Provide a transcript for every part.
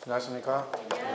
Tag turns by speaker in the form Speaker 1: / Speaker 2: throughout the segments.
Speaker 1: 안녕하십니까?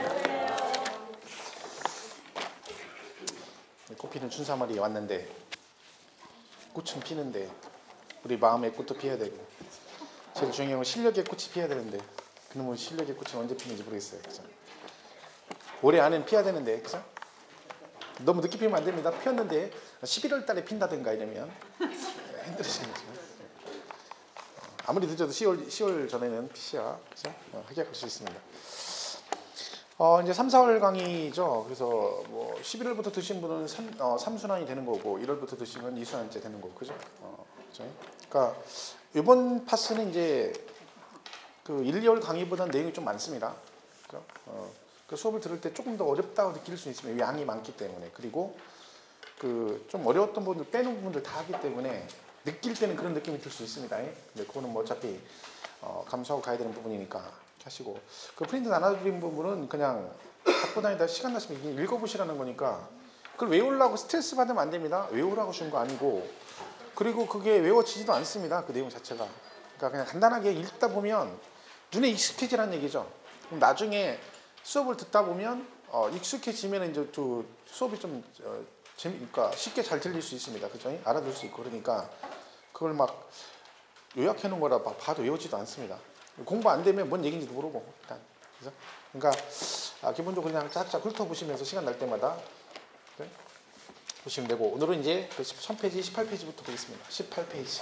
Speaker 1: 꽃피는 춘사마리 왔는데 꽃은 피는데 우리 마음의 꽃도 피어야 되고 제일 중요한 건 실력의 꽃이 피어야 되는데 그놈의 실력의 꽃은 언제 피는지 모르겠어요. 그죠? 올해 안에는 피어야 되는데 그죠? 너무 늦게 피우면 안 됩니다. 피었는데 11월 달에 핀다든가 이러면 힘들으시는 거죠. 아무리 늦어도 10월 전에는 피셔야 그죠? 합격할 수 있습니다. 이제 3, 4월 강의죠. 그래서 뭐 11월부터 드신 분은 3순환이 되는 거고 1월부터 드시면 2순환째 되는 거고 그죠? 그죠? 그러니까 이번 파스는 이제 그 1, 2월 강의보다는 내용이 좀 많습니다. 그죠? 그 수업을 들을 때 조금 더 어렵다고 느낄 수 있으면 양이 많기 때문에 그리고 그 좀 어려웠던 부분들 빼놓은 부분들 다 하기 때문에 느낄 때는 그런 느낌이 들 수 있습니다. 근데 그거는 뭐 어차피 감수하고 가야 되는 부분이니까 하시고 그 프린트 나눠드린 부분은 그냥 갖고 다니다 시간 나시면 읽어보시라는 거니까 그걸 외우려고 스트레스 받으면 안 됩니다. 외우라고 준 거 아니고 그리고 그게 외워지지도 않습니다. 그 내용 자체가 그러니까 그냥 간단하게 읽다 보면 눈에 익숙해지라는 얘기죠. 그럼 나중에 수업을 듣다 보면 익숙해지면 이제 또 수업이 좀 그러니까 쉽게 잘 들릴 수 있습니다. 그죠? 알아들 수 있고 그러니까 그걸 막 요약해 놓은 거라 봐도 외우지도 않습니다. 공부 안 되면 뭔 얘기인지도 모르고 일단 그죠? 그러니까 기본적으로 그냥 쫙쫙 훑어보시면서 시간 날 때마다 그래? 보시면 되고 오늘은 이제 그 1000페이지, 18페이지부터 보겠습니다. 18페이지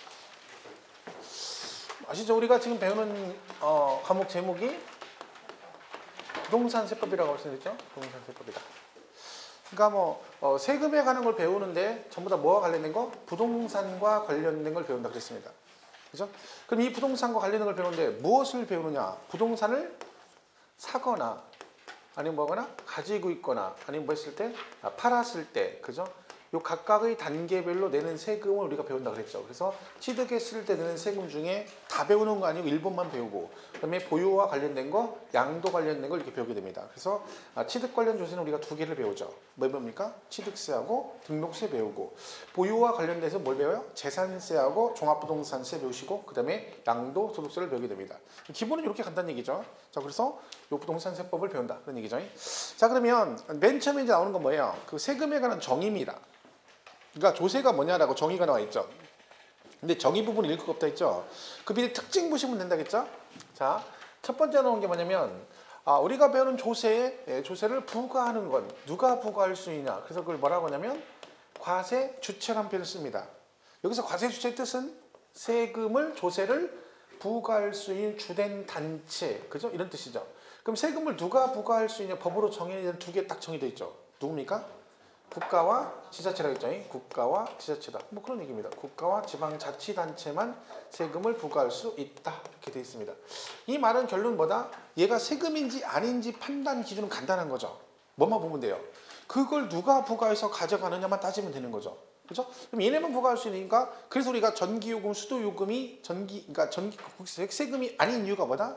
Speaker 1: 아시죠? 우리가 지금 배우는 과목 제목이 부동산 세법이라고 말씀드렸죠? 부동산 세법이다. 그러니까 뭐 세금에 관한 걸 배우는데 전부 다 뭐와 관련된 거? 부동산과 관련된 걸 배운다 그랬습니다. 그죠? 그럼 이 부동산과 관련된 걸 배우는데 무엇을 배우느냐? 부동산을 사거나 아니면 뭐거나 가지고 있거나 아니면 뭐 했을 때 팔았을 때 그죠? 요 각각의 단계별로 내는 세금을 우리가 배운다 그랬죠. 그래서 취득했을 때 내는 세금 중에 다 배우는 거 아니고 일본만 배우고 그다음에 보유와 관련된 거, 양도 관련된 걸 이렇게 배우게 됩니다. 그래서 취득 관련 조세는 우리가 두 개를 배우죠. 뭐 배웁니까? 취득세하고 등록세 배우고 보유와 관련돼서 뭘 배워요? 재산세하고 종합부동산세 배우시고 그다음에 양도 소득세를 배우게 됩니다. 기본은 이렇게 간단한 얘기죠. 자, 그래서 요 부동산 세법을 배운다 그런 얘기죠. 자, 그러면 맨 처음에 이제 나오는 건 뭐예요? 그 세금에 관한 정의입니다. 그러니까 조세가 뭐냐라고 정의가 나와 있죠. 근데 정의 부분 읽을 거 없다 했죠. 그 밑에 특징 보시면 된다겠죠. 자, 첫 번째 나온 게 뭐냐면 우리가 배우는 조세를 부과하는 건 누가 부과할 수 있냐. 그래서 그걸 뭐라고 하냐면 과세 주체라는 표현을 씁니다. 여기서 과세 주체의 뜻은 세금을 조세를 부과할 수 있는 주된 단체, 그죠? 이런 뜻이죠. 그럼 세금을 누가 부과할 수 있냐? 법으로 정해진 두 개 딱 정해져 있죠. 누굽니까? 국가와 지자체라고 했죠. 국가와 지자체다. 뭐 그런 얘기입니다. 국가와 지방자치단체만 세금을 부과할 수 있다. 이렇게 되어 있습니다. 이 말은 결론 뭐다? 얘가 세금인지 아닌지 판단 기준은 간단한 거죠. 뭐만 보면 돼요. 그걸 누가 부과해서 가져가느냐만 따지면 되는 거죠. 그죠? 그럼 얘네만 부과할 수 있으니까 그래서 우리가 전기요금, 수도요금이 그러니까 세금이 아닌 이유가 뭐다?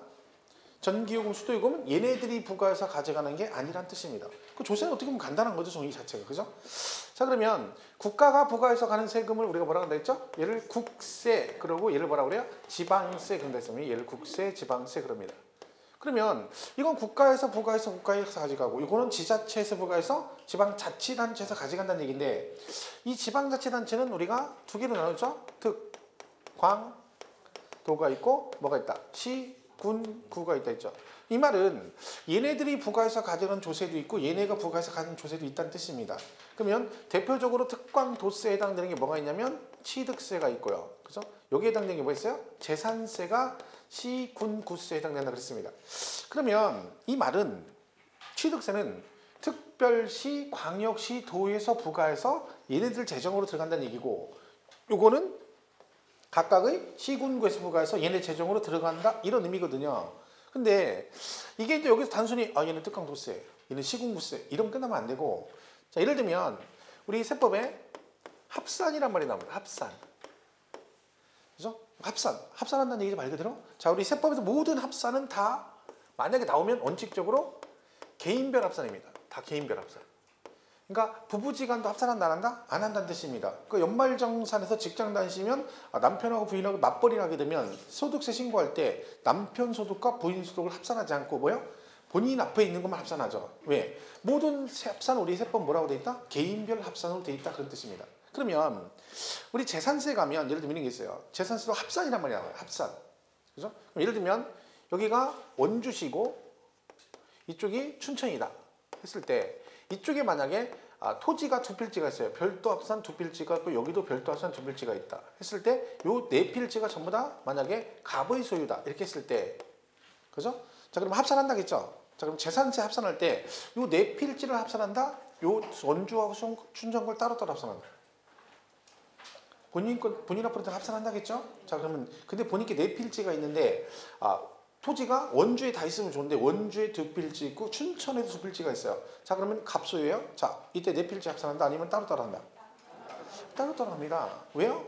Speaker 1: 전기요금, 수도요금은 얘네들이 부과해서 가져가는 게 아니란 뜻입니다. 그 조세는 어떻게 보면 간단한 거죠, 정의 자체가. 그죠? 자, 그러면 국가가 부과해서 가는 세금을 우리가 뭐라고 한다 했죠? 얘를 국세, 그러고 얘를 뭐라고 그래요? 지방세 그런다 했으면 얘를 국세, 지방세 그럽니다. 그러면 이건 국가에서 부과해서 국가에서 가져가고 이거는 지자체에서 부과해서 지방자치단체에서 가져간다는 얘기인데 이 지방자치단체는 우리가 두 개로 나누죠? 특, 광, 도가 있고 뭐가 있다? 시, 군, 구가 있다 했죠. 이 말은 얘네들이 부과해서 가져간 조세도 있고 얘네가 부과해서 가진 조세도 있다는 뜻입니다. 그러면 대표적으로 특광도세에 해당되는 게 뭐가 있냐면 취득세가 있고요. 그죠? 여기에 해당되는 게 뭐 있어요? 재산세가 시, 군, 구세에 해당된다 그랬습니다. 그러면 이 말은 취득세는 특별시, 광역시, 도에서 부과해서 얘네들 재정으로 들어간다는 얘기고 요거는 각각의 시군구에서 부과해서 얘네 재정으로 들어간다 이런 의미거든요. 근데 이게 이제 여기서 단순히 얘는 특강도세, 얘는 시군구세 이러면 끝나면 안 되고 자 예를 들면 우리 세법에 합산이란 말이 나옵니다. 합산. 그죠? 합산한다는 얘기죠 말 그대로. 자 우리 세법에서 모든 합산은 다 만약에 나오면 원칙적으로 개인별 합산입니다. 다 개인별 합산. 그러니까 부부지간도 합산한다 안 한다? 안 한다는 뜻입니다. 그 연말정산에서 직장 다니시면 남편하고 부인하고 맞벌이를 하게 되면 소득세 신고할 때 남편 소득과 부인 소득을 합산하지 않고 뭐요? 본인 앞에 있는 것만 합산하죠. 왜? 모든 합산 우리 세법 뭐라고 돼 있다? 개인별 합산으로 돼 있다 그런 뜻입니다. 그러면 우리 재산세 가면 예를 들면 이런 게 있어요. 재산세도 합산이란 말이 나와요. 합산. 그죠? 그럼 예를 들면 여기가 원주시고 이쪽이 춘천이다 했을 때 이쪽에 만약에 토지가 두 필지가 있어요. 별도 합산 두 필지가 있고 여기도 별도 합산 두 필지가 있다 했을 때 요 네 필지가 전부 다 만약에 갑의 소유다 이렇게 했을 때 그죠? 자 그럼 합산한다겠죠? 자 그럼 재산세 합산할 때 요 네 필지를 합산한다? 요 원주하고 춘천 걸 따로따로 합산한다. 본인 앞으로 합산한다겠죠? 자 그러면 근데 본인께 네 필지가 있는데 토지가 원주에 다 있으면 좋은데 원주에 두 필지 있고 춘천에도 두 필지가 있어요. 자 그러면 갑소예요. 자 이때 네 필지 합산한다 아니면 따로따로 한다? 따로따로 합니다. 왜요?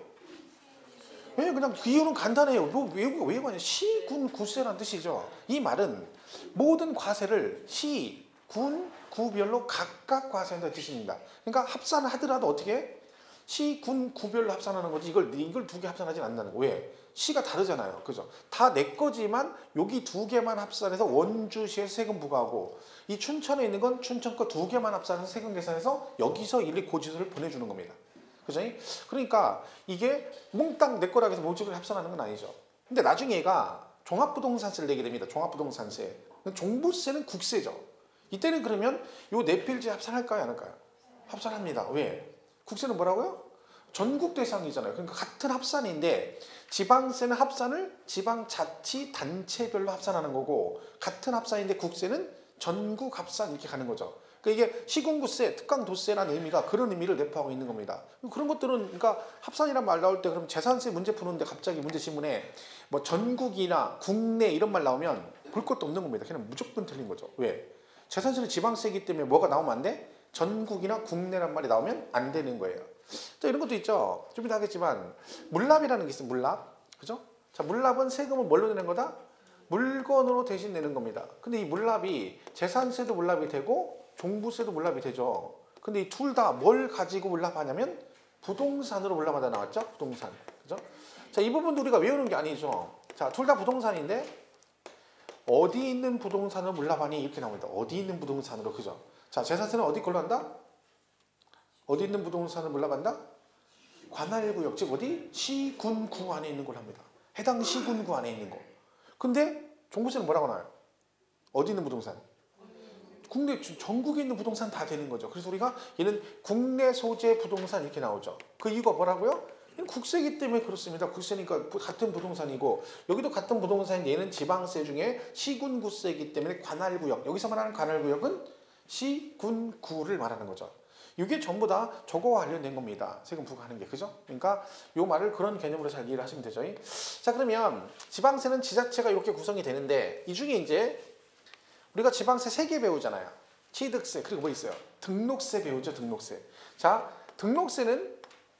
Speaker 1: 왜 그냥 그 이유는 간단해요. 뭐 왜 그냥 시, 군, 구세라는 뜻이죠. 이 말은 모든 과세를 시, 군, 구별로 각각 과세한다는 뜻입니다. 그러니까 합산을 하더라도 어떻게 시, 군, 구별로 합산하는 거지 이걸 두 개 합산하지 않는다는 거. 왜? 시가 다르잖아요. 그죠? 다 내 거지만 여기 두 개만 합산해서 원주시에서 세금 부과하고 이 춘천에 있는 건 춘천 거 두 개만 합산해서 세금 계산해서 여기서 일일이 고지서를 보내주는 겁니다. 그죠? 그러니까 이게 몽땅 내 거라고 해서 모집을 합산하는 건 아니죠. 근데 나중에 얘가 종합부동산세를 내게 됩니다. 종합부동산세. 종부세는 국세죠. 이때는 그러면 요 네 필지 합산할까요? 안 할까요? 합산합니다. 왜? 국세는 뭐라고요? 전국 대상이잖아요. 그러니까 같은 합산인데 지방세는 합산을 지방자치단체별로 합산하는 거고 같은 합산인데 국세는 전국 합산 이렇게 가는 거죠. 그러니까 이게 시군구세, 특강도세라는 의미가 그런 의미를 내포하고 있는 겁니다. 그런 것들은 그러니까 합산이란 말 나올 때 그럼 재산세 문제 푸는데 갑자기 문제 지문에 뭐 전국이나 국내 이런 말 나오면 볼 것도 없는 겁니다. 그냥 무조건 틀린 거죠. 왜? 재산세는 지방세이기 때문에 뭐가 나오면 안 돼? 전국이나 국내란 말이 나오면 안 되는 거예요. 자, 이런 것도 있죠. 좀 이따 하겠지만 물납이라는 게 있어요. 물납. 그죠? 자, 물납은 세금을 뭘로 내는 거다? 물건으로 대신 내는 겁니다. 근데 이 물납이 재산세도 물납이 되고 종부세도 물납이 되죠. 근데 이 둘 다 뭘 가지고 물납하냐면 부동산으로 물납하다 나왔죠? 부동산. 그죠? 자, 이 부분도 우리가 외우는 게 아니죠. 자, 둘 다 부동산인데 어디 있는 부동산을 물납하니 이렇게 나옵니다. 어디 있는 부동산으로. 그죠? 자, 재산세는 어디 걸로 한다? 어디 있는 부동산을 물납한다? 관할구역, 즉 어디? 시, 군, 구 안에 있는 걸 합니다. 해당 시, 군, 구 안에 있는 거. 근데 종부세는 뭐라고 나와요? 어디 있는 부동산? 국내, 전국에 있는 부동산 다 되는 거죠. 그래서 우리가 얘는 국내 소재 부동산 이렇게 나오죠. 그 이유가 뭐라고요? 얘는 국세이기 때문에 그렇습니다. 국세니까 같은 부동산이고 여기도 같은 부동산인데 얘는 지방세 중에 시군구세이기 때문에 관할구역. 여기서 말하는 관할구역은 시, 군, 구를 말하는 거죠. 이게 전부 다 저거와 관련된 겁니다. 세금 부과하는 게. 그죠? 그러니까 이 말을 그런 개념으로 잘 이해를 하시면 되죠. 자, 그러면 지방세는 지자체가 이렇게 구성이 되는데 이 중에 이제 우리가 지방세 3개 배우잖아요. 취득세, 그리고 뭐 있어요? 등록세 배우죠, 등록세. 자, 등록세는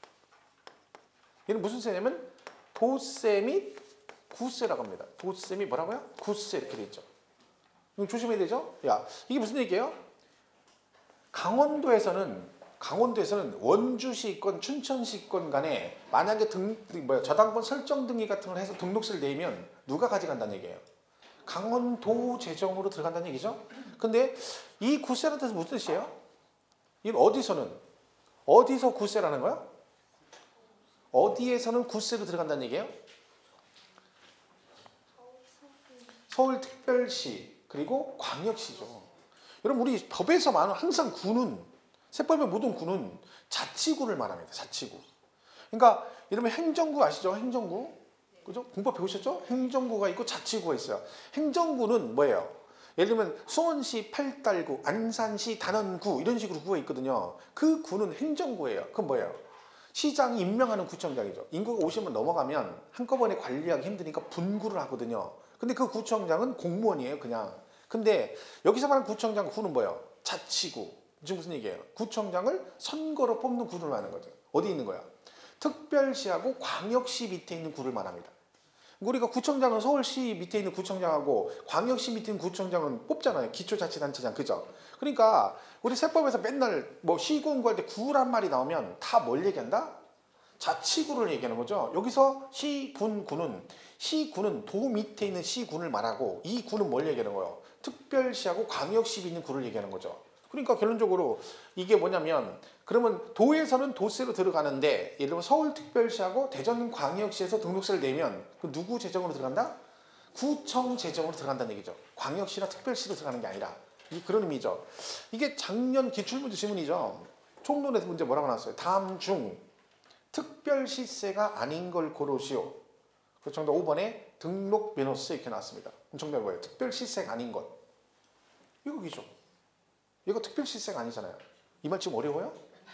Speaker 1: 얘는 무슨 세냐면 도세 및 구세라고 합니다. 도세 및 뭐라고요? 구세 이렇게 돼 있죠. 이거 조심해야 되죠? 야, 이게 무슨 얘기예요? 강원도에서는 원주시권, 춘천시권 간에 만약에 저당권 설정 등기 같은 걸 해서 등록세를 내면 누가 가져간다는 얘기예요? 강원도 재정으로 들어간다는 얘기죠. 근데 이 구세라는 뜻은 무슨 뜻이에요? 이건 어디서 구세라는 거야? 어디에서는 구세로 들어간다는 얘기예요? 서울특별시 그리고 광역시죠. 여러분 우리 법에서 말하는 항상 구는 세법의 모든 구는 자치구를 말합니다. 자치구. 그러니까 이러면 행정구 아시죠? 행정구. 그죠? 공법 배우셨죠? 행정구가 있고 자치구가 있어요. 행정구는 뭐예요? 예를 들면 수원시 팔달구, 안산시 단원구 이런 식으로 구가 있거든요. 그 구는 행정구예요. 그건 뭐예요? 시장이 임명하는 구청장이죠. 인구가 50만 넘어가면 한꺼번에 관리하기 힘드니까 분구를 하거든요. 근데 그 구청장은 공무원이에요, 그냥. 근데 여기서 말하는 구청장 구는 뭐예요? 자치구. 지금 무슨 얘기예요? 구청장을 선거로 뽑는 구를 말하는 거죠. 어디 있는 거야? 특별시하고 광역시 밑에 있는 구를 말합니다. 우리가 구청장은 서울시 밑에 있는 구청장하고 광역시 밑에 있는 구청장은 뽑잖아요. 기초자치단체장. 그죠? 그러니까 우리 세법에서 맨날 뭐 시군 구할 때 구란 말이 나오면 다 뭘 얘기한다? 자치구를 얘기하는 거죠. 여기서 시군은 도 밑에 있는 시군을 말하고 이 군은 뭘 얘기하는 거예요? 특별시하고 광역시 있는 구를 얘기하는 거죠. 그러니까 결론적으로 이게 뭐냐면 그러면 도에서는 도세로 들어가는데 예를 들면 서울특별시하고 대전광역시에서 등록세를 내면 그 누구 재정으로 들어간다? 구청 재정으로 들어간다는 얘기죠. 광역시나 특별시로 들어가는 게 아니라 그런 의미죠. 이게 작년 기출문제 지문이죠. 총론에서 문제 뭐라고 나왔어요? 다음 중 특별시세가 아닌 걸 고르시오. 그 정답 5번에 등록 면허세 이렇게 나왔습니다. 그럼 정답이 뭐예요? 특별시세가 아닌 것. 이거기죠. 이거 특별시세가 아니잖아요. 이 말 지금 어려워요?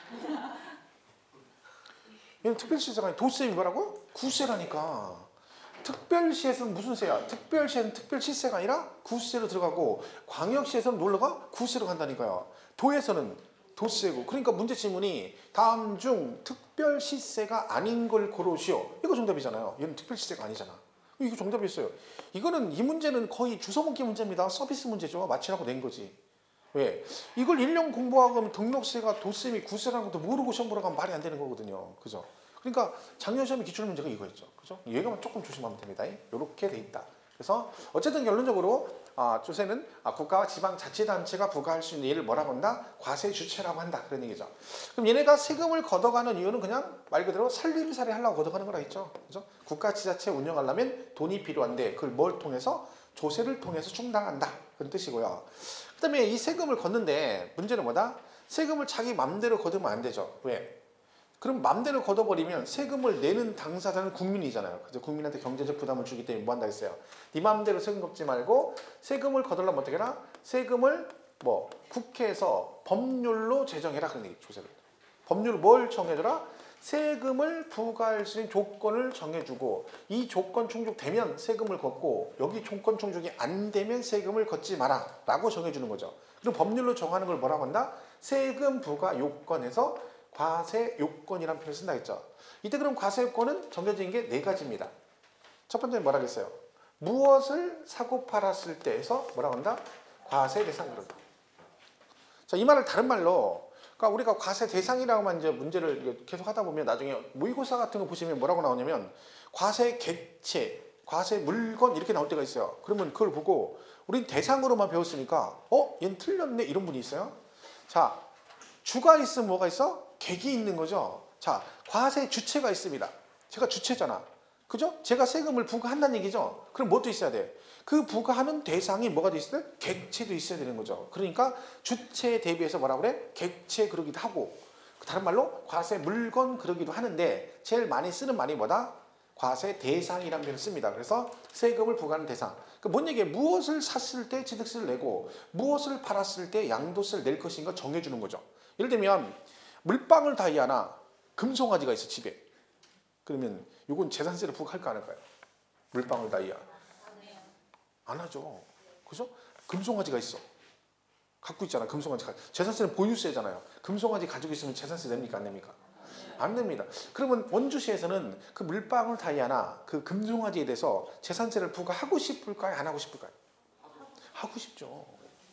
Speaker 1: 얘는 특별시세가 아니 도세인 거라고? 구세라니까. 특별시에서는 무슨 세야? 특별시에는 특별시세가 아니라 구세로 들어가고 광역시에서는 놀러가 구세로 간다니까요. 도에서는 도세고. 그러니까 문제 지문이 다음 중 특별시세가 아닌 걸 고르시오. 이거 정답이잖아요. 얘는 특별시세가 아니잖아. 이거 정답이었어요. 이거는 이 문제는 거의 주워먹기 문제입니다. 서비스 문제죠. 맞히라고 낸 거지. 왜? 이걸 1년 공부하고 하면 등록세가 도세 및 구세라는 것도 모르고 시험 보러 가면 말이 안 되는 거거든요. 그죠? 그러니까 작년 시험의 기출 문제가 이거였죠. 그죠? 얘가만 조금 조심하면 됩니다. 이렇게 돼 있다. 그래서 어쨌든 결론적으로 조세는 국가와 지방자치단체가 부과할 수 있는 얘를 뭐라고 한다? 과세 주체라고 한다. 그런 얘기죠. 그럼 얘네가 세금을 걷어가는 이유는 그냥 말 그대로 살림살이 하려고 걷어가는 거라 했죠. 그죠? 국가 지자체 운영하려면 돈이 필요한데 그걸 뭘 통해서? 조세를 통해서 충당한다. 그런 뜻이고요. 그 다음에 이 세금을 걷는데 문제는 뭐다? 세금을 자기 맘대로 걷으면 안 되죠. 왜? 그럼 맘대로 걷어버리면 세금을 내는 당사자는 국민이잖아요. 그래서 국민한테 경제적 부담을 주기 때문에 뭐 한다 했어요? 네 맘대로 세금 걷지 말고 세금을 걷으려면 어떻게 해라? 세금을 국회에서 법률로 제정해라. 그런 얘기 조세를. 법률 뭘 정해줘라? 세금을 부과할 수 있는 조건을 정해주고 이 조건 충족되면 세금을 걷고 여기 조건 충족이 안 되면 세금을 걷지 마라 라고 정해주는 거죠. 그럼 법률로 정하는 걸 뭐라고 한다? 세금 부과 요건에서 과세 요건이라는 표현을 쓴다 했죠. 이때 그럼 과세 요건은 정해진 게 4가지입니다. 첫 번째는 뭐라고 했어요? 무엇을 사고 팔았을 때에서 뭐라고 한다? 과세 대상으로. 자, 이 말을 다른 말로 그러니까 우리가 과세 대상이라고만 이제 문제를 계속 하다 보면 나중에 모의고사 같은 거 보시면 뭐라고 나오냐면 과세 객체, 과세 물건 이렇게 나올 때가 있어요. 그러면 그걸 보고 우린 대상으로만 배웠으니까 얘는 틀렸네 이런 분이 있어요. 자, 주가 있으면 뭐가 있어? 객이 있는 거죠. 자, 과세 주체가 있습니다. 제가 주체잖아. 그죠? 제가 세금을 부과한다는 얘기죠. 그럼 뭐도 있어야 돼? 그 부과하는 대상이 뭐가 돼 있어야 돼? 객체도 있어야 되는 거죠. 그러니까 주체에 대비해서 뭐라고 그래? 객체 그러기도 하고 다른 말로 과세 물건 그러기도 하는데 제일 많이 쓰는 말이 뭐다? 과세 대상이라는 표현을 씁니다. 그래서 세금을 부과하는 대상. 그러니까 뭔 얘기예요? 무엇을 샀을 때 취득세를 내고 무엇을 팔았을 때 양도세를 낼 것인가 정해주는 거죠. 예를 들면 물방울 다이아나 금송아지가 있어 집에. 그러면 이건 재산세를 부과할까 안 할까요? 물방울 다이아. 안 하죠. 그죠? 금송아지가 있어. 갖고 있잖아. 금송아지. 재산세는 보유세잖아요. 금송아지 가지고 있으면 재산세 냅니까? 안 냅니까? 안 냅니다. 그러면 원주시에서는 그 물방울 다이아나 그 금송아지에 대해서 재산세를 부과하고 싶을까요? 안 하고 싶을까요? 하고 싶죠.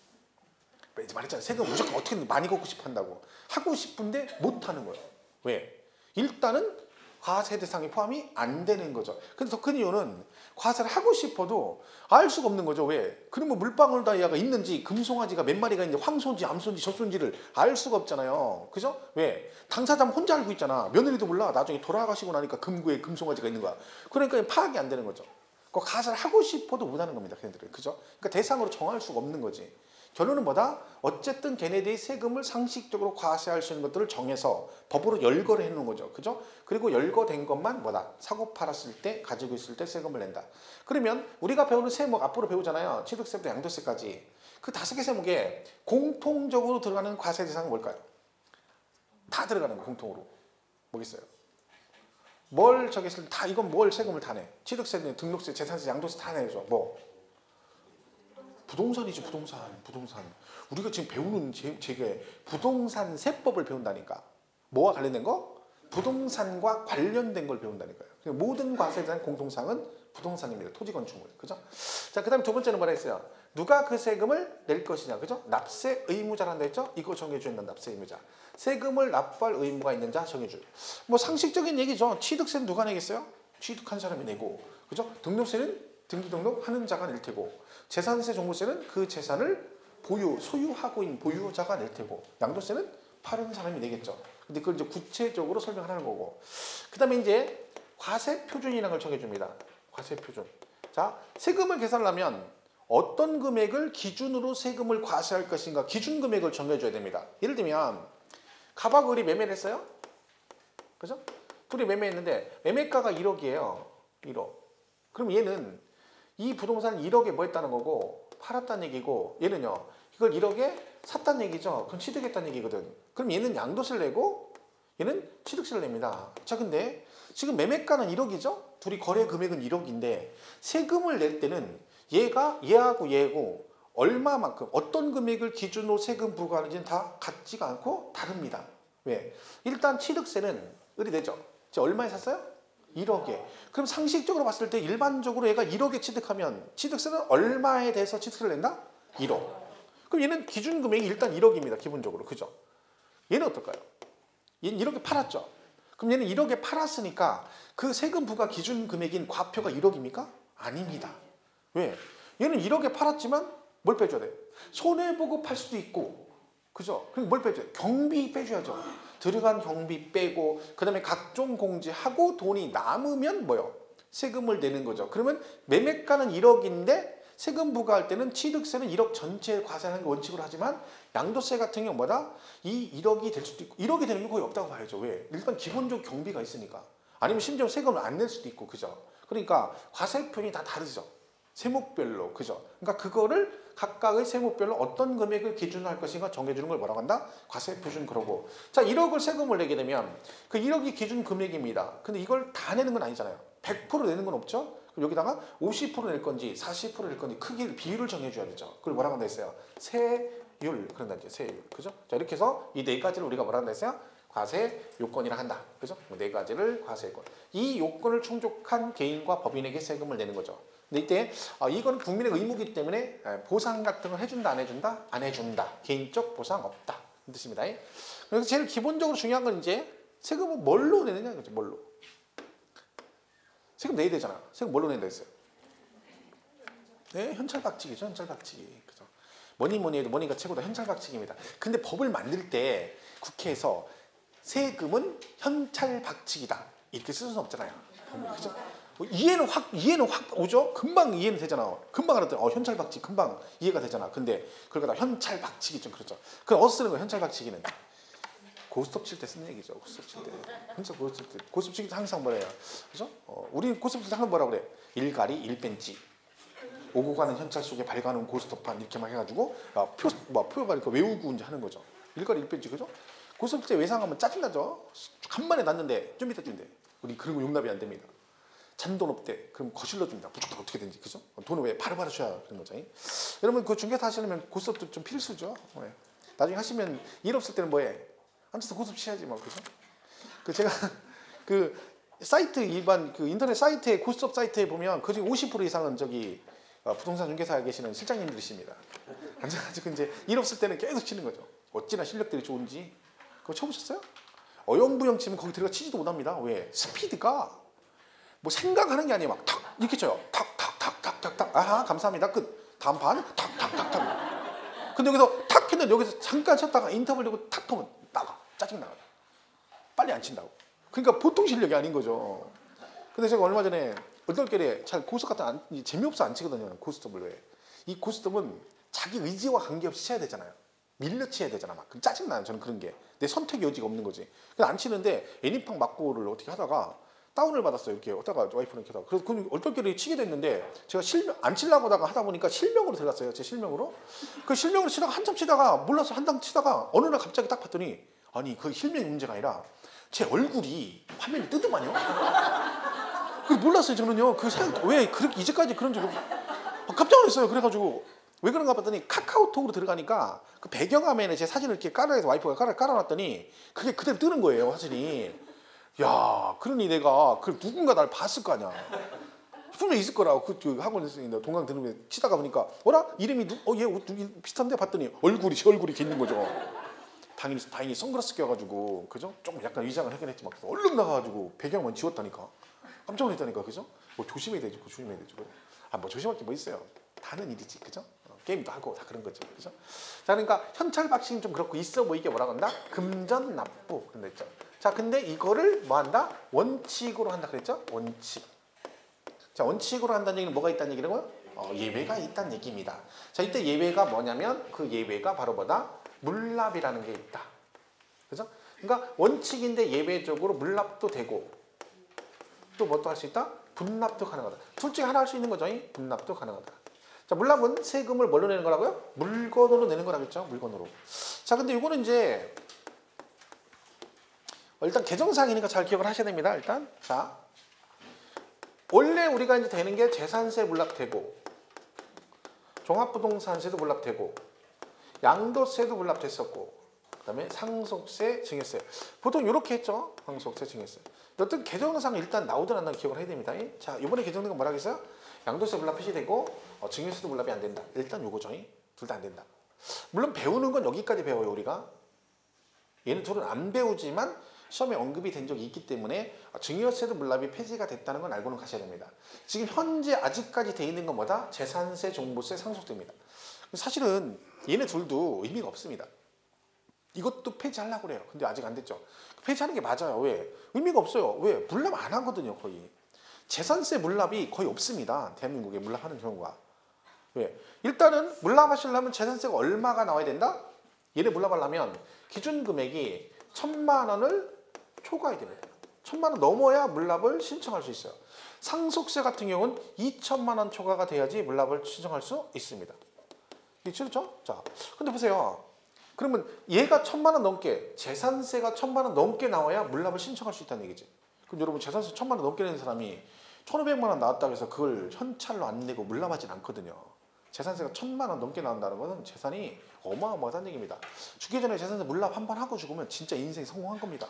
Speaker 1: 말했잖아요. 세금 무조건 어떻게든 많이 걷고 싶어 한다고. 하고 싶은데 못 하는 거예요. 왜? 일단은 과세 대상에 포함이 안 되는 거죠. 근데 더 큰 이유는 과세를 하고 싶어도 알 수가 없는 거죠. 왜? 그러면 물방울 다이아가 있는지 금송아지가 몇 마리가 있는지 황소인지 암소인지 젖소인지를 알 수가 없잖아요. 그죠? 왜? 당사자는 혼자 알고 있잖아. 며느리도 몰라. 나중에 돌아가시고 나니까 금고에 금송아지가 있는 거야. 그러니까 파악이 안 되는 거죠. 과세를 하고 싶어도 못 하는 겁니다. 걔네들은. 그죠? 그러니까 대상으로 정할 수가 없는 거지. 결론은 뭐다? 어쨌든 걔네들이 세금을 상식적으로 과세할 수 있는 것들을 정해서 법으로 열거를 해놓은 거죠. 그죠? 그리고 열거된 것만 뭐다? 사고 팔았을 때, 가지고 있을 때 세금을 낸다. 그러면 우리가 배우는 세목 앞으로 배우잖아요. 취득세부터 양도세까지. 그 5개 세목에 공통적으로 들어가는 과세 대상은 뭘까요? 다 들어가는 거 공통으로. 뭐겠어요? 뭘 저기 했을 때 다 이건 뭘 세금을 다 내? 취득세, 등록세, 재산세, 양도세 다 내죠. 뭐? 부동산이죠. 부동산. 우리가 지금 배우는 제게 부동산 세법을 배운다니까. 뭐와 관련된 거? 부동산과 관련된 걸 배운다니까요. 모든 과세에 대한 공통상은 부동산입니다. 토지 건축물. 그죠? 자, 그 다음에 두 번째는 뭐라 했어요? 누가 그 세금을 낼 것이냐. 그죠? 납세 의무자란다 했죠? 이거 정해줘야 된다. 납세 의무자. 세금을 납부할 의무가 있는 자 정해줘요. 뭐 상식적인 얘기죠. 취득세는 누가 내겠어요? 취득한 사람이 내고. 그죠? 등록세는 등기 등록하는 자가 낼 테고. 재산세 종부세는 그 재산을 소유하고 있는 보유자가 낼 테고. 양도세는 파는 사람이 내겠죠. 근데 그걸 이제 구체적으로 설명하는 거고. 그 다음에 이제 과세표준이라는 걸 정해줍니다. 과세표준. 자, 세금을 계산하려면 어떤 금액을 기준으로 세금을 과세할 것인가 기준 금액을 정해줘야 됩니다. 예를 들면 갑하고 을이 매매를 했어요. 그죠? 둘이 매매했는데 매매가가 1억이에요. 1억. 그럼 얘는 이 부동산을 1억에 뭐 했다는 거고 팔았다는 얘기고 얘는요. 이걸 1억에 샀다는 얘기죠. 그럼 취득했다는 얘기거든. 그럼 얘는 양도세를 내고 얘는 취득세를 냅니다. 자, 근데 지금 매매가는 1억이죠? 둘이 거래 금액은 1억인데 세금을 낼 때는 얘하고 얘고 얼마만큼 어떤 금액을 기준으로 세금 부과하는지는 다 같지가 않고 다릅니다. 왜? 일단 취득세는 을이 내죠. 자, 얼마에 샀어요? 1억에. 그럼 상식적으로 봤을 때 일반적으로 얘가 1억에 취득하면 취득세는 얼마에 대해서 취득세를 낸다? 1억. 그럼 얘는 기준 금액이 일단 1억입니다. 기본적으로. 그죠? 얘는 어떨까요? 얘는 1억에 팔았죠. 그럼 얘는 1억에 팔았으니까 그 세금 부과 기준 금액인 과표가 1억입니까? 아닙니다. 왜? 얘는 1억에 팔았지만 뭘 빼줘야 돼? 손해보고 팔 수도 있고. 그죠? 그럼 뭘 빼줘야 돼? 경비 빼줘야죠. 들어간 경비 빼고 그 다음에 각종 공제하고 돈이 남으면 뭐요? 세금을 내는 거죠. 그러면 매매가는 1억인데 세금 부과할 때는 취득세는 1억 전체에 과세하는 게 원칙으로 하지만 양도세 같은 경우마다 이 1억이 될 수도 있고 1억이 되는 게 거의 없다고 봐야죠. 왜? 일단 기본적 경비가 있으니까. 아니면 심지어 세금을 안 낼 수도 있고. 그죠? 그러니까 과세표준이 다 다르죠. 세목별로. 그죠? 그러니까 그거를 각각의 세목별로 어떤 금액을 기준으로 할 것인가 정해주는 걸 뭐라고 한다? 과세표준. 그러고 자 1억을 세금을 내게 되면 그 1억이 기준 금액입니다. 근데 이걸 다 내는 건 아니잖아요. 100% 내는 건 없죠? 그럼 여기다가 50% 낼 건지 40%낼 건지 크기 비율을 정해줘야 되죠. 그걸 뭐라고 한다 했어요? 세율. 그런다 이제 세율. 그죠? 자 이렇게 해서 이 네 가지를 우리가 뭐라 한다 했어요? 과세 요건이라 한다. 그죠? 네 가지를 과세 요건. 이 요건을 충족한 개인과 법인에게 세금을 내는 거죠. 근데 이때 이거는 국민의 의무이기 때문에 보상 같은 걸 해준다 안 해준다? 안 해준다. 개인적 보상 없다. 이 뜻입니다. 그래서 제일 기본적으로 중요한 건 이제 세금은 뭘로 내느냐 이거죠. 뭘로. 세금 내야 되잖아. 세금 뭘로 낸다 했어요? 네, 현찰박치기죠. 현찰박치기. 그죠? 뭐니 해도 뭐니가 최고다. 현찰박치기입니다. 근데 법을 만들 때 국회에서 세금은 현찰박치기다. 이렇게 쓸 수는 없잖아요. 그죠? 이해는 확 오죠? 금방 이해는 되잖아. 금방 알았더니 현찰박치기 금방 이해가 되잖아. 근데 그걸 갖다 현찰박치기 좀 그렇죠. 그럼 어디서 쓰는 거야? 현찰박치기는 고스톱 칠 때 쓰는 얘기죠. 고스톱 칠 때. 고스톱 칠 때 항상 뭐래요? 그죠? 우리 고스톱 칠 때 항상 뭐라 그래? 일가리 일벤치. 오고 가는 현찰 속에 발가는 고스톱판 이렇게 막 해가지고 표가 이렇게 외우고 이제 하는 거죠. 일가리 일벤치. 그죠? 고스톱 칠 때 외상하면 짜증나죠? 간만에 났는데 좀 이따 준대. 우리 그런 거 용납이 안 됩니다. 잔돈 없대. 그럼 거실러 줍니다. 무조건 어떻게든지. 그죠? 돈을 왜 바로바로 줘야 그런 거죠. 여러분 그 중개사 하시려면 고스톱도 좀 필수죠. 네. 나중에 하시면 일 없을 때는 뭐해? 앉아서 고스톱 쳐야지 뭐. 그죠? 제가 그 사이트 일반 그 인터넷 사이트에 고스톱 사이트에 보면 그중 50% 이상은 부동산 중개사에 계시는 실장님들이십니다. 앉아가지고 이제 일 없을 때는 계속 치는 거죠. 어찌나 실력들이 좋은지. 그거 쳐보셨어요? 어영부영 치면 거기 들어가 치지도 못합니다. 왜? 스피드가 뭐 생각하는 게 아니에요. 막 탁 이렇게 쳐요. 탁. 아하 감사합니다. 끝. 다음 판 탁. 근데 여기서 탁 했는데 여기서 잠깐 쳤다가 인터벌 되고 탁 보면 나가. 짜증 나요. 빨리 안 친다고. 그러니까 보통 실력이 아닌 거죠. 근데 제가 얼마 전에 얼떨결에 잘 고스톱 같은 재미없어 안 치거든요. 고스톱을 왜? 이 고스톱은 자기 의지와 관계없이 쳐야 되잖아요. 밀려 쳐야 되잖아. 막 그럼 짜증 나요. 저는 그런 게 내 선택 여지가 없는 거지. 그래서 안 치는데 애니팡 맞고를 어떻게 하다가 다운을 받았어요. 이렇게 하다가 와이프는 이렇게 하다가. 그래서 그 얼떨결에 치게 됐는데 제가 안 치려고 하다 보니까 실명으로 들어갔어요. 제 실명으로. 그 실명으로 치다가 한참 치다가 몰라서 한 당 치다가 어느 날 갑자기 딱 봤더니 아니 그 실명이 문제가 아니라 제 얼굴이 화면이 뜨더만요. 그 몰랐어요. 저는요. 왜 그렇게 이제까지 그런 줄 깜짝 놀랐어요. 그래가지고 왜 그런가 봤더니 카카오톡으로 들어가니까 그 배경화면에 제 사진을 이렇게 깔아서 와이프가 깔아놨더니 그게 그대로 뜨는 거예요. 사진이. 야, 그러니 내가 누군가 날 봤을 거 아니야. 분명히 있을 거라고. 그 학원에서 동강 들으면 치다가 보니까 어라? 이름이 얘 옷 비슷한데 봤더니 얼굴이 있는 거죠. 다행히 선글라스 껴가지고 그죠? 조금 약간 위장을 하긴 했지만 얼른 나가가지고 배경만 지웠다니까. 깜짝 놀랐다니까. 그죠? 뭐 조심해야 되죠. 조심해야 되죠. 뭐 조심할 게 뭐 있어요. 다 하는 일이지. 그죠? 게임도 하고 다 그런 거죠. 그죠? 자, 그러니까 현찰 박싱 좀 그렇고 있어 보이게 뭐라고 한다? 금전납부 그런 거 있죠. 자, 근데 이거를 뭐 한다? 원칙으로 한다 그랬죠? 원칙. 자, 원칙으로 한다는 얘기는 뭐가 있다는 얘기라고요? 예외가 있다는 얘기입니다. 자, 이때 예외가 뭐냐면 그 예외가 바로 뭐다? 물납이라는 게 있다. 그죠? 그러니까 원칙인데 예외적으로 물납도 되고 또 뭐 또 할 수 있다? 분납도 가능하다. 둘 중에 하나 할 수 있는 거죠. 분납도 가능하다. 자, 물납은 세금을 뭘로 내는 거라고요? 물건으로 내는 거라겠죠. 물건으로. 자, 근데 이거는 이제 일단 개정사항이니까 잘 기억을 하셔야 됩니다. 일단 자, 원래 우리가 이제 되는 게 재산세 물납되고 종합부동산세도 물납되고 양도세도 물납됐었고 그다음에 상속세, 증여세. 보통 이렇게 했죠. 상속세, 증여세. 어떤 개정상 일단 나오든 안 나오든 기억을 해야 됩니다. 자, 이번에 개정된 건 뭐라고 했어요? 양도세 물납 표시되고 증여세도 물납이 안 된다. 일단 요거죠. 둘 다 안 된다. 물론 배우는 건 여기까지 배워요, 우리가. 얘는 둘은 안 배우지만 시험에 언급이 된 적이 있기 때문에 증여세도 물납이 폐지가 됐다는 건 알고는 가셔야 됩니다. 지금 현재 아직까지 돼 있는 건 뭐다? 재산세, 종부세, 상속세입니다. 사실은 얘네 둘도 의미가 없습니다. 이것도 폐지하려고 그래요. 근데 아직 안 됐죠. 폐지하는 게 맞아요. 왜? 의미가 없어요. 왜? 물납 안 하거든요, 거의. 재산세 물납이 거의 없습니다. 대한민국에 물납하는 경우가. 왜? 일단은 물납하시려면 재산세가 얼마가 나와야 된다? 얘를 물납하려면 기준 금액이 1,000만 원을 초과해야 됩니다. 1,000만 원 넘어야 물납을 신청할 수 있어요. 상속세 같은 경우는 2,000만 원 초과가 돼야지 물납을 신청할 수 있습니다. 그렇죠? 자, 근데 보세요. 그러면 얘가 1,000만 원 넘게, 재산세가 1,000만 원 넘게 나와야 물납을 신청할 수 있다는 얘기지. 그럼 여러분 재산세 1,000만 원 넘게 내는 사람이 1,500만 원 나왔다고 해서 그걸 현찰로 안 내고 물납하진 않거든요. 재산세가 1,000만 원 넘게 나온다는 것은 재산이 어마어마하다는 얘기입니다. 죽기 전에 재산세 물납 한 번 하고 죽으면 진짜 인생 성공한 겁니다.